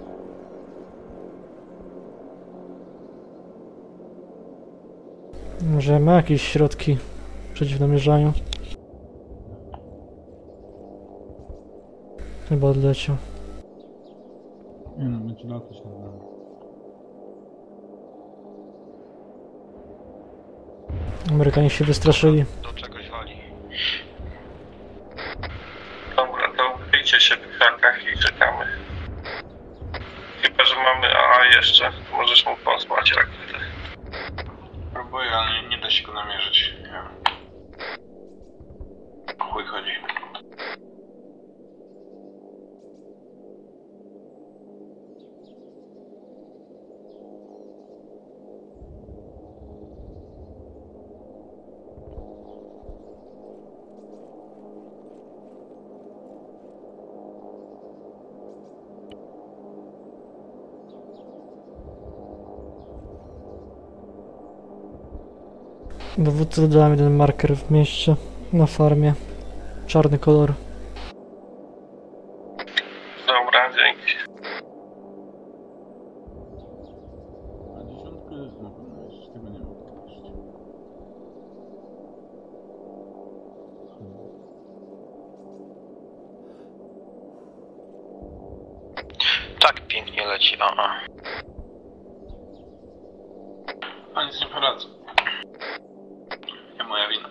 Może ma jakieś środki przeciw namierzaniu. Chyba odleciał. Nie no, będzie latać nad nami. Amerykanie się wystraszyli. Do czegoś wali. Dobra, to ukryjcie się w krakach i czekamy. Chyba, że mamy A A jeszcze, możesz mu posłać rakietę. Próbuję, ale nie, nie da się go namierzyć. Nie wiem. O chuj chodzi. Dowódca dodałem jeden marker w mieście, na farmie. Czarny kolor. Dobra, dzięki. A dziesiątkę na pewno jeszcze, tego nie mogę jeszcze. Tak pięknie leci A A. A nic nie poradzę. Nie moja wina.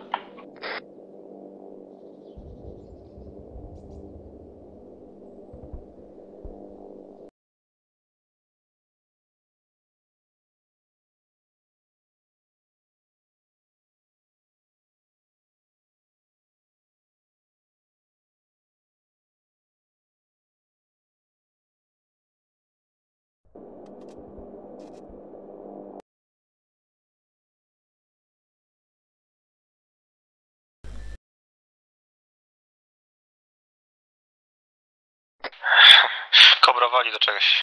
Kobra wali do czegoś.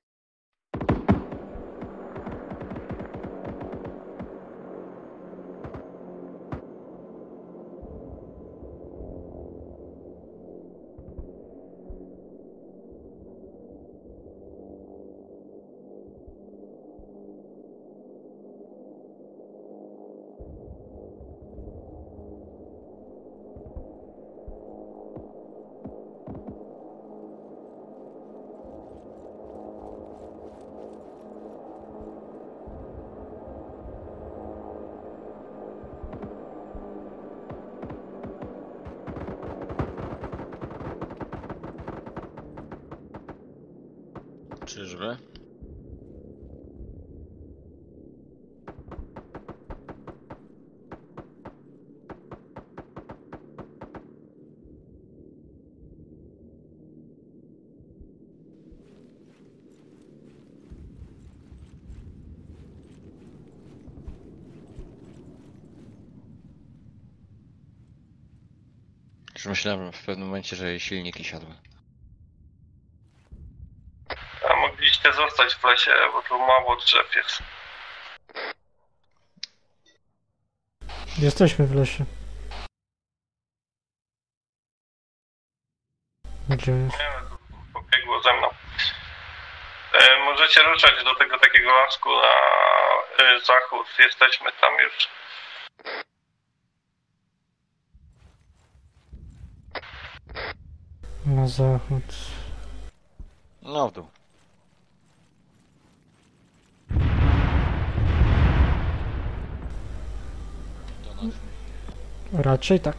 Czyżby? Już myślałem w pewnym momencie, że jej silniki siadły. A mogliście zostać w lesie, bo tu mało drzew jest. Jesteśmy w lesie. Gdzie jest? Nie, pobiegło ze mną. E, możecie ruszać do tego takiego lasku na e, zachód. Jesteśmy tam już. Na zachód. No w dół. Raczej tak.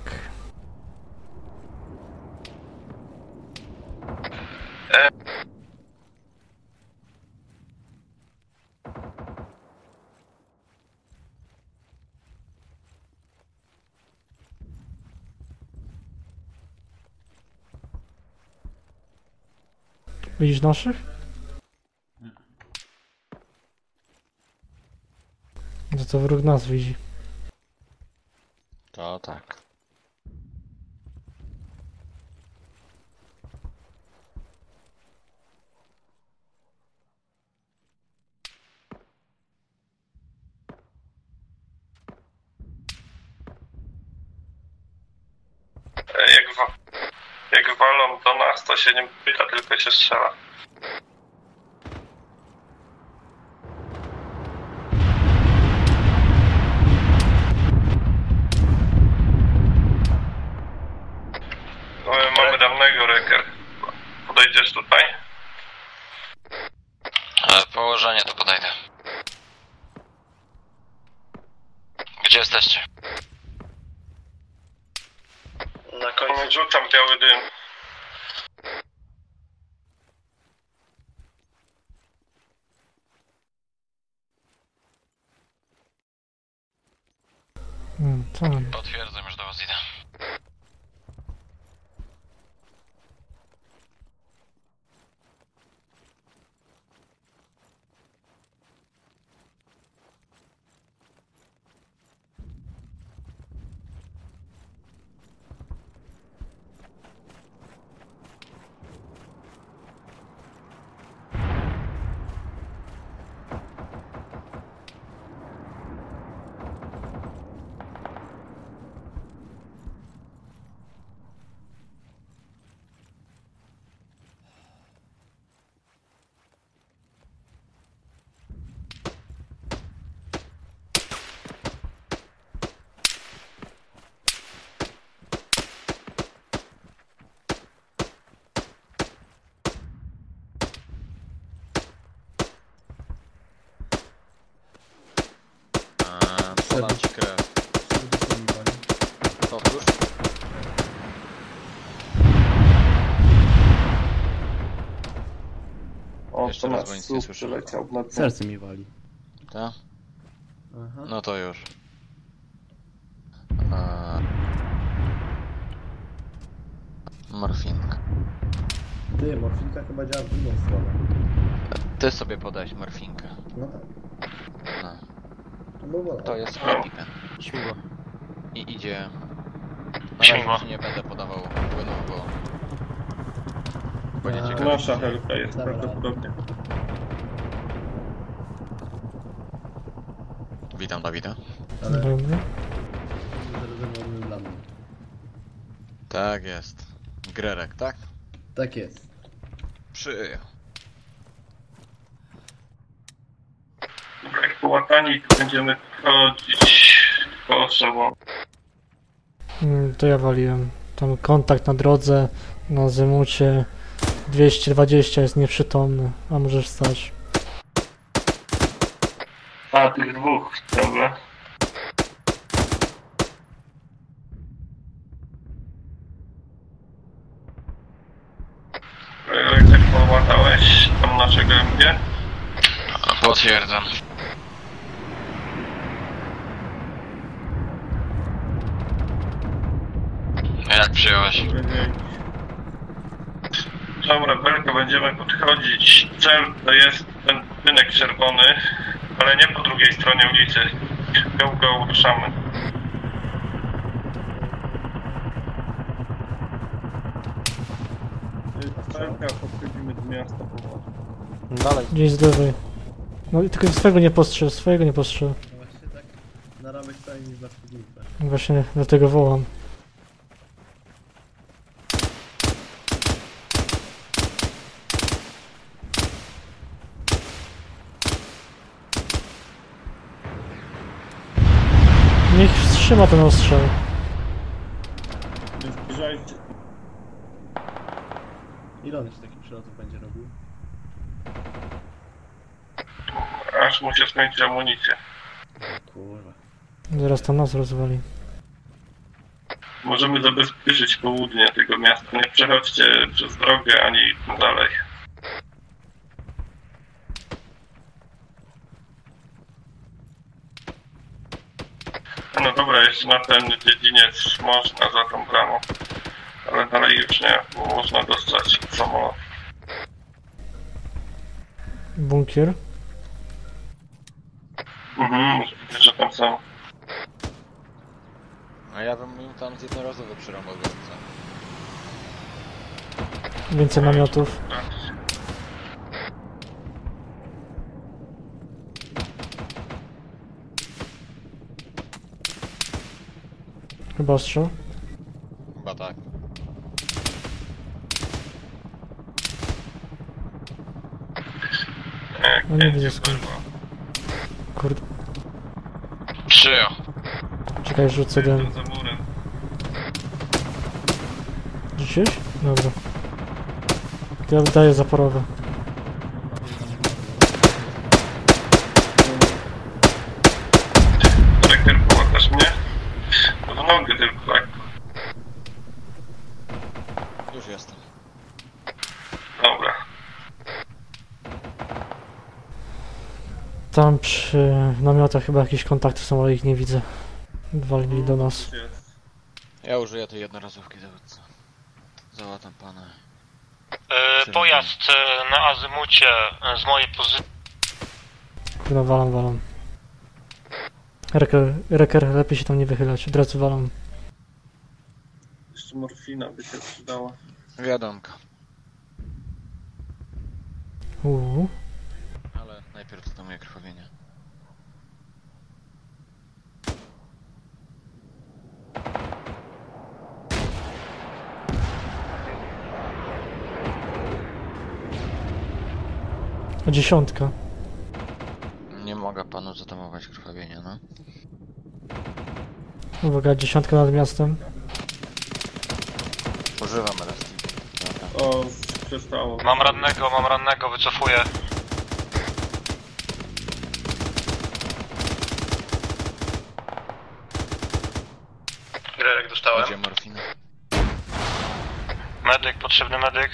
E Widzisz naszych? to wróg nas widzi. To tak. Jak, wa jak walą do nas, to się nie pyta, tylko się strzela. No, mamy danego, Reker. Podejdziesz tutaj? Ale położenie to podejdę. Gdzie jesteście? Na końcu. Rzucam biały dym. Hmm, tak. Potwierdzam, już do was idę. Podam ci krew. Powtórz. O, Jeszcze to raz, bo nas nic nie słup słyszę. przyleciał na Serce mi wali. Tak? Aha. No to już. A... Morfinka. Ty, morfinka chyba działa w drugą stronę. Ty sobie podałeś morfinkę. No tak. No. To był wolę. To jest epipen. Śmigło. I idzie... Na Śmigło. razie ci nie będę podawał płynu, bo... Będzie A, ciekawe. Nasza helka jest Dobra. prawdopodobnie. Witam Dawida. Ale Dobra. zarezerwowany dla mnie. Tak jest. Grerek, tak? Tak jest. Przyjął. Jak połatani, to będziemy chodzić po sobą. Mm, To ja waliłem. Tam kontakt na drodze, na Zymucie. dwieście dwadzieścia jest nieprzytomny, a możesz stać. A, tych dwóch, dobra. Jak połatałeś tam naszego M G? Potwierdzam. Jak przyjąłeś? Dobra, Belka, będziemy podchodzić. Cel to jest ten budynek czerwony, ale nie po drugiej stronie ulicy. Go, go, ruszamy. Belka, podchodzimy do miasta powoli. Dalej. Gdzieś z lewej. No i tylko swojego nie postrzel, swojego nie postrzel. No właśnie tak na ramek stoi mi za przygódkę. Właśnie dlatego wołam. Niech wstrzyma ten ostrzał. Nie zbliżajcie. Ile on jeszcze takich przelotów będzie robił? Aż mu się skończy amunicja. Kurwa. Zaraz tam nas rozwali. Możemy zabezpieczyć południe tego miasta. Nie przechodźcie przez drogę ani dalej. No dobra, jeszcze na ten dziedziniec można za tą bramą. Ale dalej już nie, bo można dostać samolot. Bunkier. Mhm, że tam są. A ja bym im tam z jednorazowy przyrąbał więcej. Więcej namiotów. Chyba ostrzał? Chyba tak. No nie widzę skąd. Kurde. Przyjął. Czekaj, rzucę ten. Rzuciłeś? Dobra. Ja daję zaporowe. Reker, pomagasz mnie? W nogę tylko, tak? Już jestem. Dobra. Tam przy namiotach chyba jakieś kontakty są, ale ich nie widzę. Walili do nas. Ja użyję tej jednorazówki dowódcy. Załatam pana. Yy, pojazd yy, na azymucie yy, z mojej pozycji. Kurwa, walam, walam. Reker, reker, lepiej się tam nie wychylać, od razu walam. Jeszcze morfina by się przydała. Wiadomka. Uuu. Ale najpierw to moje krwawienie. A dziesiątka. Nie mogę panu zatamować krwawienia, no. Uwaga, dziesiątka nad miastem. Używam elastiki. Dobra. O, przestało. Mam rannego, mam rannego, wycofuję. Grerek dostałem. Gdzie morfina? Medyk, potrzebny medyk.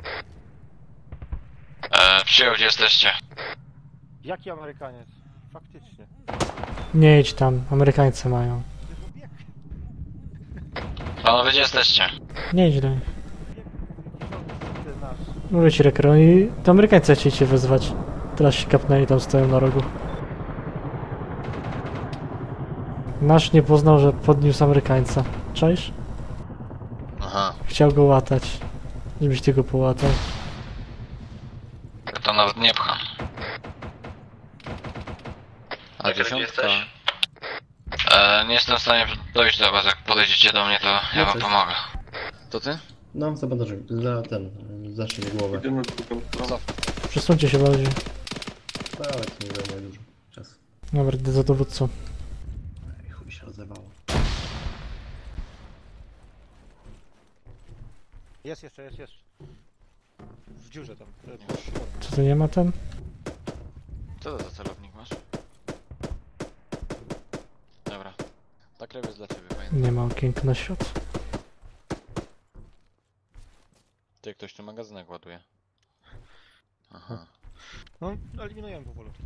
E, przyjął, gdzie jesteście? Jaki Amerykaniec? Faktycznie. Nie idź tam, Amerykańcy mają. Panowie, gdzie jesteście? Nie idź do nich. Mówię ci, reker, oni... To Amerykańcy chcieli cię wezwać. Teraz się kapnęli, tam stoją na rogu. Nasz nie poznał, że podniósł Amerykańca. Czaisz? Aha. Chciał go łatać. Żebyś ty go połatał. To nawet nie pcha. A dziesiątka? E, nie jestem w stanie dojść do was, jak podejdziecie do mnie, to ja wam Jesteś. pomogę. To ty? No, za bandażem, za ten, za szyję głowę. Idę na drugą stronę. Przesuńcie się bardziej. Ale to nie zajmuje dużo czasu. Dobra, idę za dowódcą. Ej, chuj się rozerwało. Jest jeszcze, jest, jest. W dziurze tam. Czy tu nie ma ten? Co to za celownik masz? Dobra. Ta krew jest dla ciebie, pamiętaj. Nie ma okienka na świat. Ty, ktoś tu magazynek ładuje. Aha. No, eliminujemy powolutku.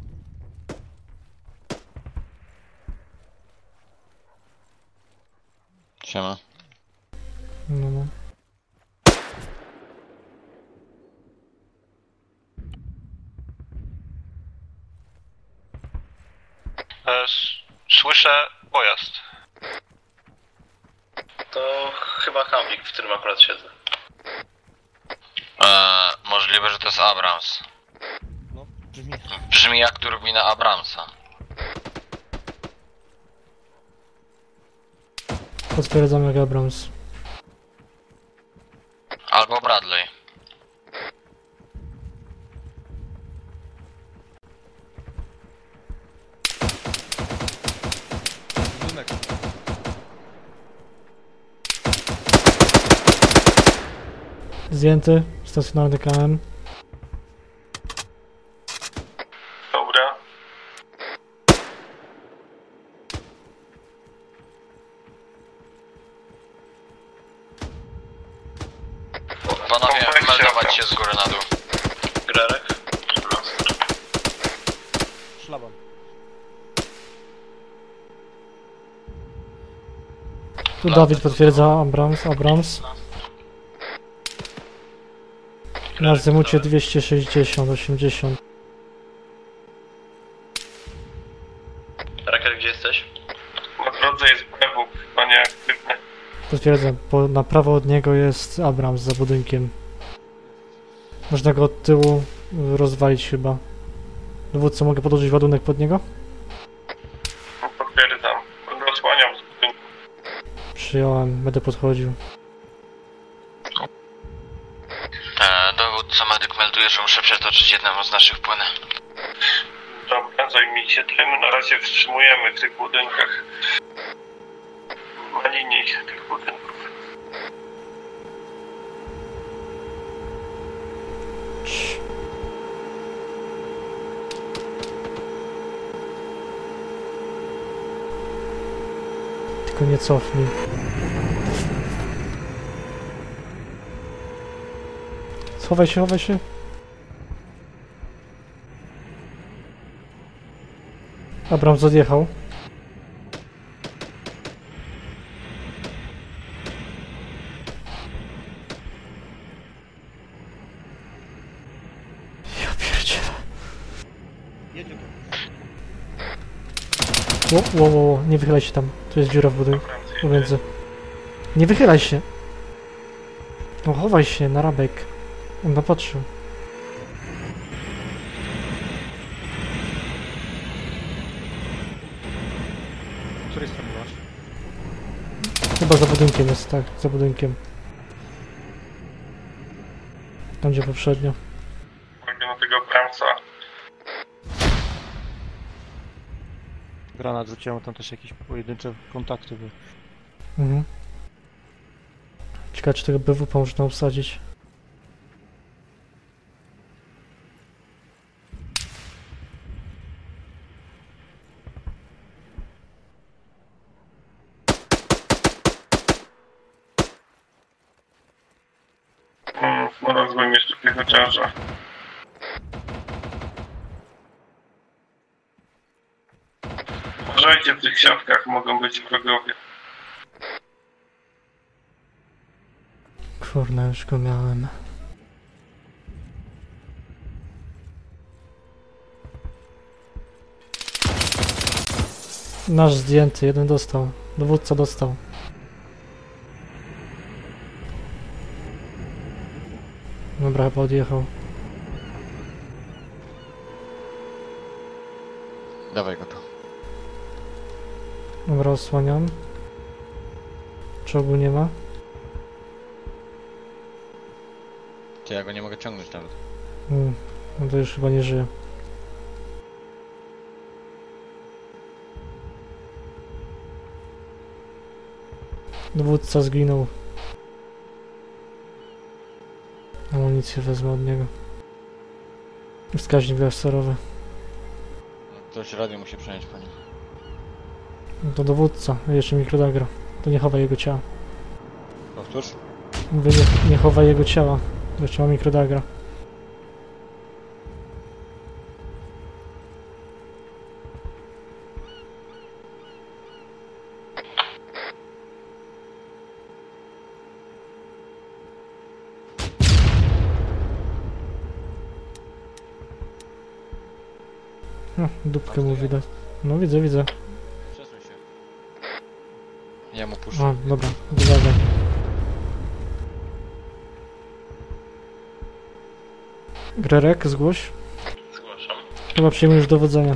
Siema. No, no. E, słyszę pojazd. To chyba Hamwik, w którym akurat siedzę. E, możliwe, że to jest Abrams. No, brzmi. Brzmi jak turbina Abramsa. Potwierdzam jak Abrams. Albo Bradley. Budynek. Zdjęty, stacjonarny K M. Dobra. Panowie, meldować się z góry na dół. Grerek? Szlaban. Tu Dawid potwierdza Abrams, Abrams. Na azymucie dwieście sześćdziesiąt, osiemdziesiąt. Potwierdzam, bo na prawo od niego jest Abrams za budynkiem. Można go od tyłu rozwalić chyba. Dowódco, mogę podłożyć ładunek pod niego? Potwierdzam. Rozłaniam z budynku. Przyjąłem, będę podchodził. E, dowódca medyk melduje, że muszę przetoczyć jednemu z naszych płynę. Dobra, zajmijcie tym. Na razie wstrzymujemy w tych budynkach. Na linii tych budynków. Tylko nie cofnij. Schowaj się, chowaj się. Abrams odjechał. Ja pierdzielę. Ło, ło, ło, ło, nie wychylaj się tam. Tu jest dziura w budynku. Pomiędzy. Nie wychylaj się. No chowaj się, na rabek. On napatrzył. Z której strony masz? Chyba za budynkiem jest, tak, za budynkiem. Tam gdzie poprzednio. Mogę na tego Bramsa. Granat rzuciłem, tam też jakieś pojedyncze kontakty były. Mhm. Ciekawe, czy tego B W P można obsadzić. Hmm, no rozumiem jeszcze tych chociaża. Uważajcie, w tych siatkach mogą być wrogowie. Kurna, już go miałem. Nasz zdjęty, jeden dostał. Dowódca dostał. Dobra, chyba odjechał. Dawaj go tu. Dobra, osłaniam. Czołgu nie ma. Czy ja go nie mogę ciągnąć nawet. Hmm, no to już chyba nie żyje. Dowódca zginął. Amunicję wezmę od niego. Wskaźnik laserowy. Ktoś radio musi przejąć po nim. No to dowódca, jeszcze mikrodagra. To nie chowaj jego ciała. Powtórz? Mówię, nie, nie chowaj jego ciała. Jeszcze ma mikrodagra. No, dupkę mu widać. No widzę, widzę. Przesuń się. Ja mu puszczę. A, dobra, dodawaj. Grerek, zgłoś. Zgłaszam. Chyba przyjmujesz dowodzenia.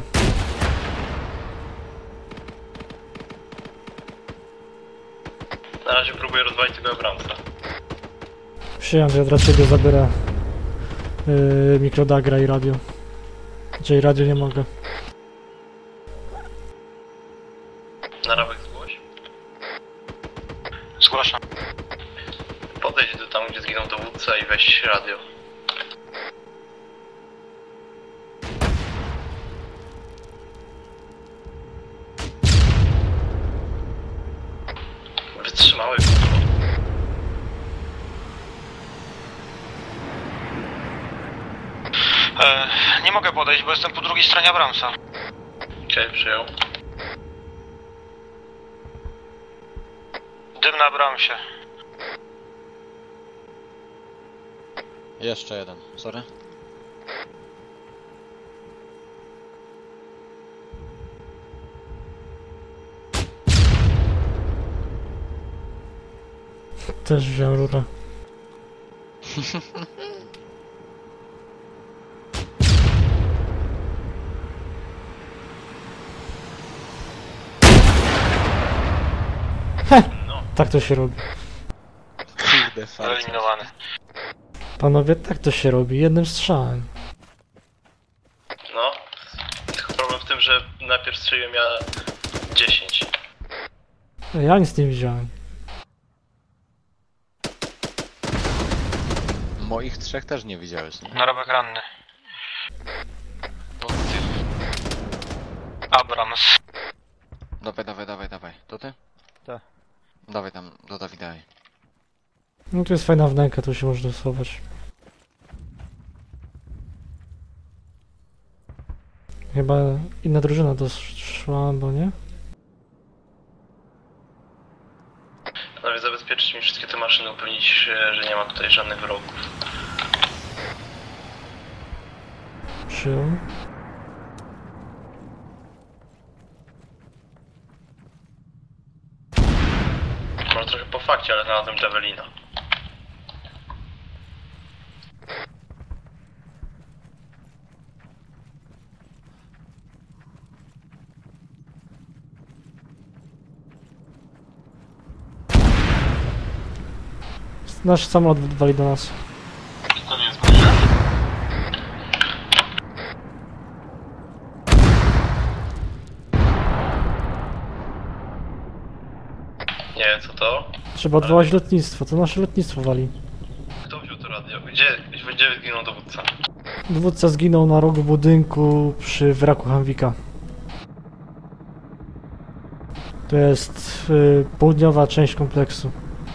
Na razie próbuję rozwalić tego Abramsa. Przyjąłem, to ja raczej go zabiorę yy, mikrodagra i radio. Czyli radio nie mogę. Na rabek zgłoś. Zgłaszam. Podejdź do tam, gdzie zginął dowódca i weź radio. Wytrzymały kurwa. E, nie mogę podejść, bo jestem po drugiej stronie Abramsa. Okej, przyjął. Dym na Abramsie. Jeszcze jeden, sorry. Też wziąłem rurę. Heh, tak to się robi. Eliminowany. Panowie, tak to się robi, jednym strzałem. No, tylko problem w tym, że najpierw strzeliłem ja dziesięć. Ja nic nie widziałem. Moich trzech też nie widziałeś, nie? Narobek ranny. Abrams. Dawaj, dawaj, dawaj, dawaj. To ty? Tak. Dawaj tam, do Dawida. daj. No tu jest fajna wnęka, tu się można schować. Chyba inna drużyna doszła, bo nie? Panowie, zabezpieczyć mi wszystkie te maszyny, upewnić się, że nie ma tutaj żadnych wrogów. Przyjął. Może trochę po fakcie, ale znalazłem Javelina. Nasz samolot wali do nas. To nie jest Buzia. Nie wiem co to. Trzeba odwołać lotnictwo, to nasze lotnictwo wali. Kto wziął to radio? Gdzie, gdzie zginął dowódca? Dowódca zginął na rogu budynku przy wraku Hamwika. To jest y, południowa część kompleksu.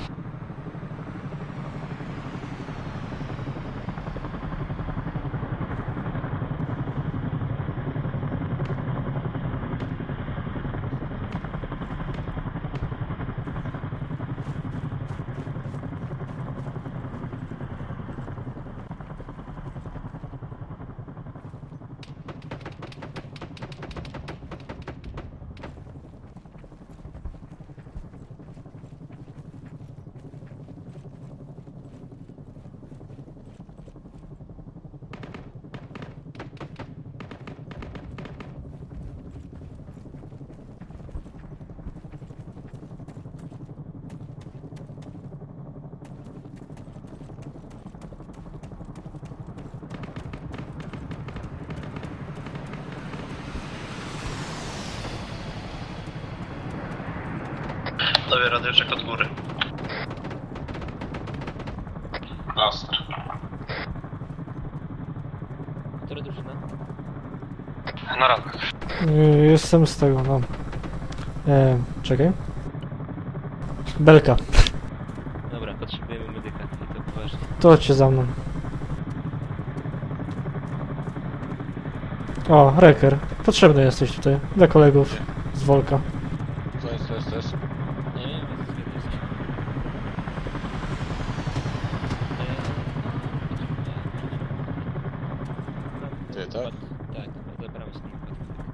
Sobie radioczek od góry. Blaster. Która drużyna? Narobek. Y, jestem z tego, no. E, czekaj. Belka. Dobra, potrzebujemy medyka i to poważnie. To chodźcie za mną. O, Reker. Potrzebny jesteś tutaj. Dla kolegów z Wolka. Co jest, co jest, co jest? Nie, nie, nie, jesteśmy. Ty, tak? Tak, odebrałem się na nakład.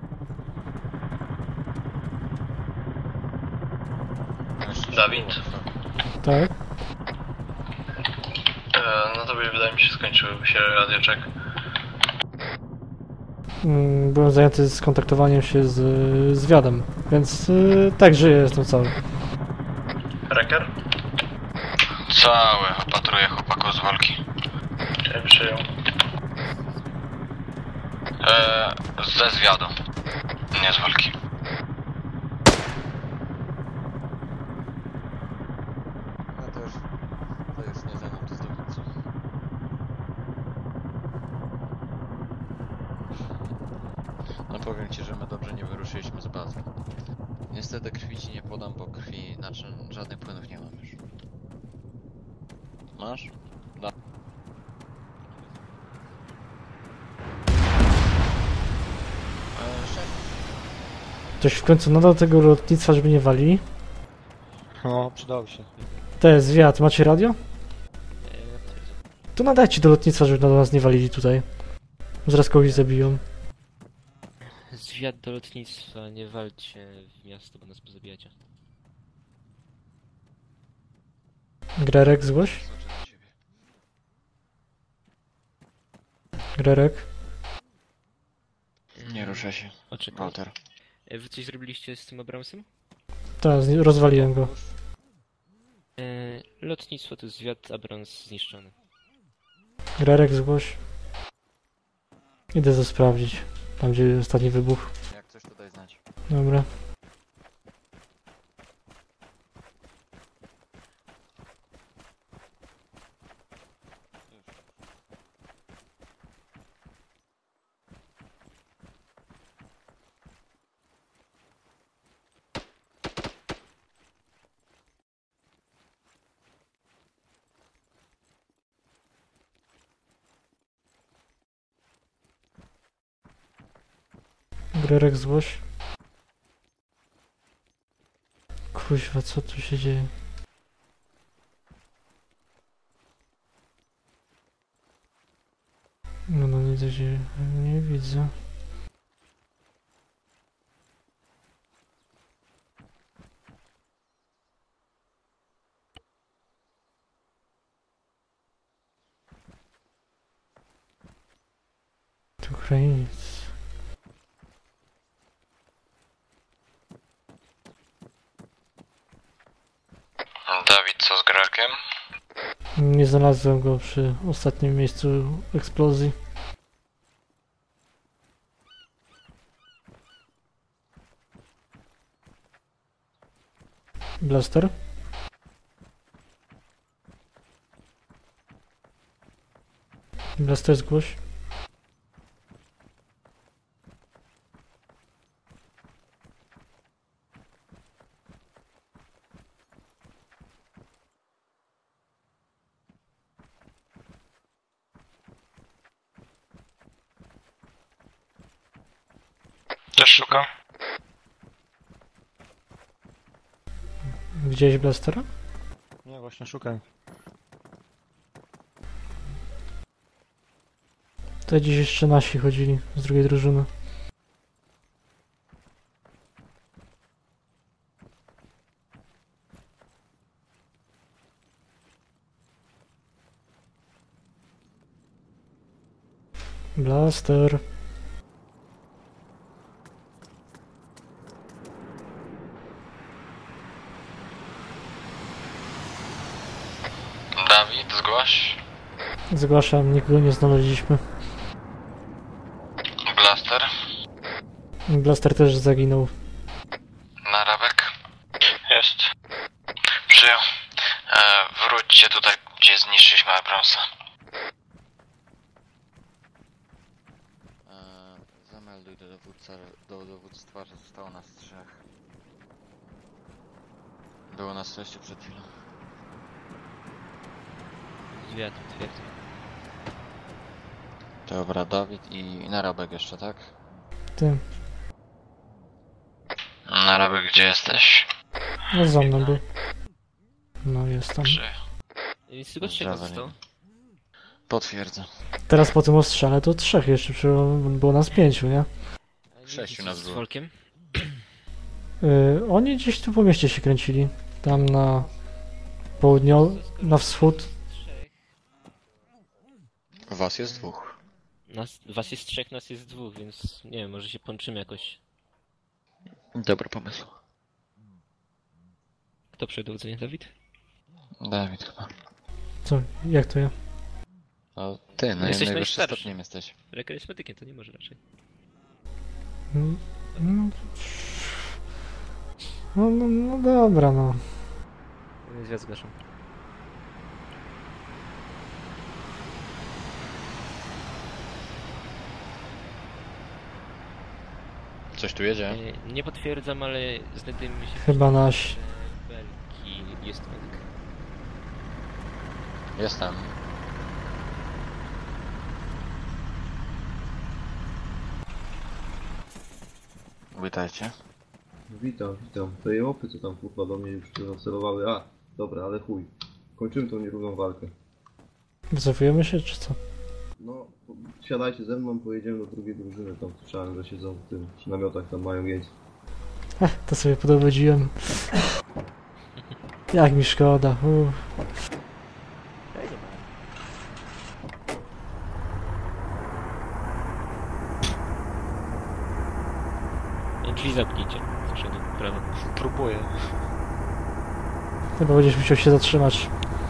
Dawid. Tak. E, no to by wydaje mi się skończył się radioczek. Mm, byłem zajęty z kontaktowaniem się z zwiadem, więc y, tak żyję, jestem cały. Reker? Całe, opatruję chłopaków z walki. Czyli przyjął. Eee, ze zwiadu. Nie z walki. No to już, to już nie ze mną, to z dowódcą. No powiem ci, że my dobrze nie wyruszyliśmy z bazy. Niestety krwi ci nie podam, bo krwi, znaczy żadnych płynów nie mam już. Masz? Da. Eee, szef. Ktoś w końcu nadał tego lotnictwa, żeby nie walili? No, przydało się. To jest zwiad, macie radio? To nadajcie do lotnictwa, żeby na nas nie walili tutaj. Zaraz kogoś zabiją. Zwiat do lotnictwa, nie walcie w miasto, bo nas pozabijacie. Grerek, zgłoś. Grerek. Nie rusza się. Oczekaj. Walter. E, Wy coś zrobiliście z tym Abramsem? Tak, zni- rozwaliłem go. E, lotnictwo to zwiat, Abrams zniszczony. Grerek, zgłoś. Idę to sprawdzić. Tam gdzie ostatni wybuch. Jak coś tutaj znać. Dobra. Grerek, zgłoś. Kuźwa, co tu się dzieje? No, no nic się nie widzę. To Ukrainiec. Dawid, co z Grerkiem? Nie znalazłem go przy ostatnim miejscu eksplozji. Blaster? Blaster, zgłoś. Też szukam. Widziałeś Blastera? Nie, właśnie szukam. To dziś jeszcze nasi chodzili z drugiej drużyny. Blaster. Dawid, zgłoś. Zgłaszam, nikogo nie znaleźliśmy. Blaster. Blaster też zaginął. Narabek. Jest. Przyjął. E, wróćcie tutaj, gdzie zniszczyliśmy Abramsa. E, zamelduj do dowódca, do dowództwa, że zostało nas trzech. Było nas sześciu przed chwilą. Zwiat, twierdzę. Dobra, Dawid i Narabek jeszcze, tak? Ty. Narabek, gdzie jesteś? No za mną był. No jestem. Więc tylko trzech zostało. Potwierdzę. Teraz po tym ostrzale to trzech jeszcze, było nas pięciu, nie? Sześciu nas Z było. Volkiem? Yy, oni gdzieś tu po mieście się kręcili. Tam na południowy, na wschód. Was jest dwóch. Nas, was jest trzech, nas jest dwóch, więc nie wiem, może się połączymy jakoś. Dobry pomysł. Kto przed dowodzenie, Dawid? Dawid chyba. Co? Jak to ja? No ty, no Jesteś najwyższy najstarszy. stopniem jesteś. Lekarz jest medykiem, to nie może raczej. Mm, No, no, no, no dobra, no. Ja zgłaszam. Coś tu jedzie? E, Nie potwierdzam, ale znajdujemy się... Chyba nasi. Belki, jest medyk. Jestem. Witajcie. Witam, witam. Te jopy, co tam kurwa do mnie już celowały. A, dobra, ale chuj. Kończymy tą nierówną walkę. Wycofujemy się, czy co? No, siadajcie ze mną, pojedziemy do drugiej drużyny. Tam słyszałem, że siedzą w tym przy namiotach, tam mają jeść. Ech, to sobie podobadziłem. Jak mi szkoda. Uff. Drzwi zamknijcie. Z przodu, prawo. Próbuję. Chyba będziesz musiał się zatrzymać.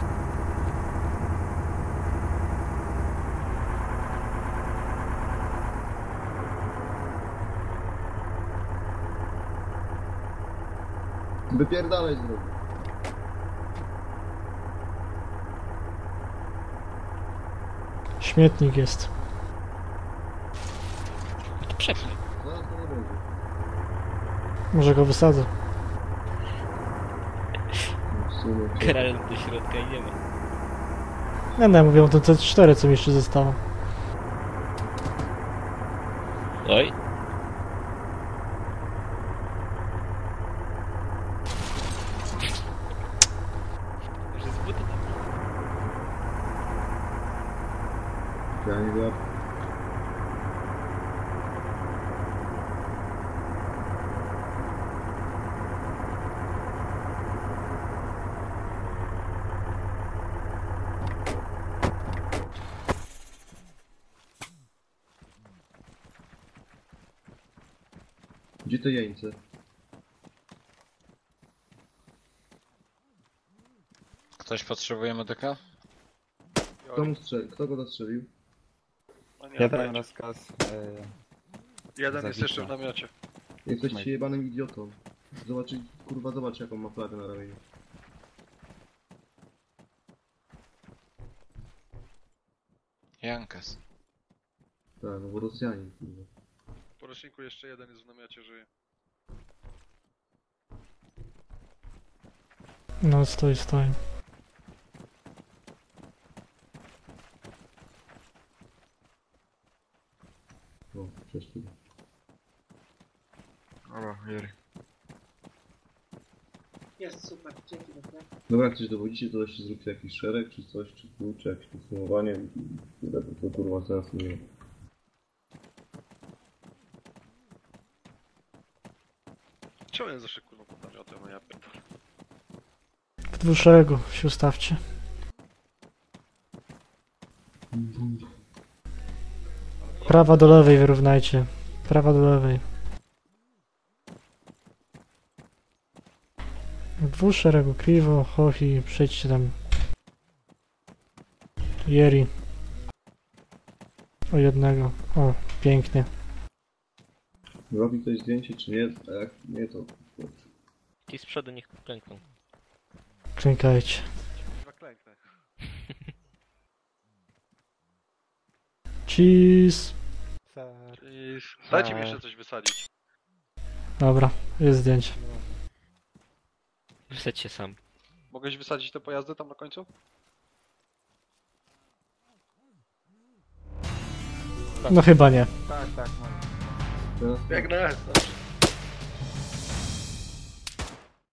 Wypierdalaj z drogi. Śmietnik jest. Przepnij. Zaraz to nie będzie. Może go wysadzę. Kralem do środka i nie ma. Nie no, ja mówię o tym C cztery, co mi jeszcze zostało. Oj. Może z buty tam. Ja nie wiem. Gdzie to jeńce? Ktoś potrzebuje medyka? Kto, mu strzeli? Kto go zastrzelił? Ja dałem rozkaz. E, Jeden jest jeszcze w namiocie. Jesteście jebanym idiotą. Zobacz, kurwa, zobacz jaką ma flagę na ramieniu. Jankas. Tak, no bo Rosjanin, kurwa. Po roczniku jeszcze jeden jest w namiocie, żyje. No, stoi, stoi. O, przeszli. Dobra, Jerry. Jest, super, dzięki doktor. Dobra, jak coś dowodzicie, to jeszcze zróbcie jakiś szereg, czy coś, czy pół, czy jakieś podsumowanie. To, to kurwa sensu nie ma. Czemu ja zawsze kurwa pod namiotem, no ja pierdolę. W dwóch szeregu się ustawcie. Prawa do lewej wyrównajcie. Prawa do lewej. W dwóch szeregu. Kriwo, Hochi, przejdźcie tam. Jeri. O jednego. O, pięknie. Robi ktoś zdjęcie, czy nie? A jak nie, to... Ci z przodu niech klękną. Klękajcie. Chyba klęknę. Cheese. I dajcie mi jeszcze coś wysadzić. Dobra, jest zdjęcie. Wysadź się sam. Mogłeś wysadzić te pojazdy tam na końcu? No chyba nie. Tak, tak, mam. Biegnę!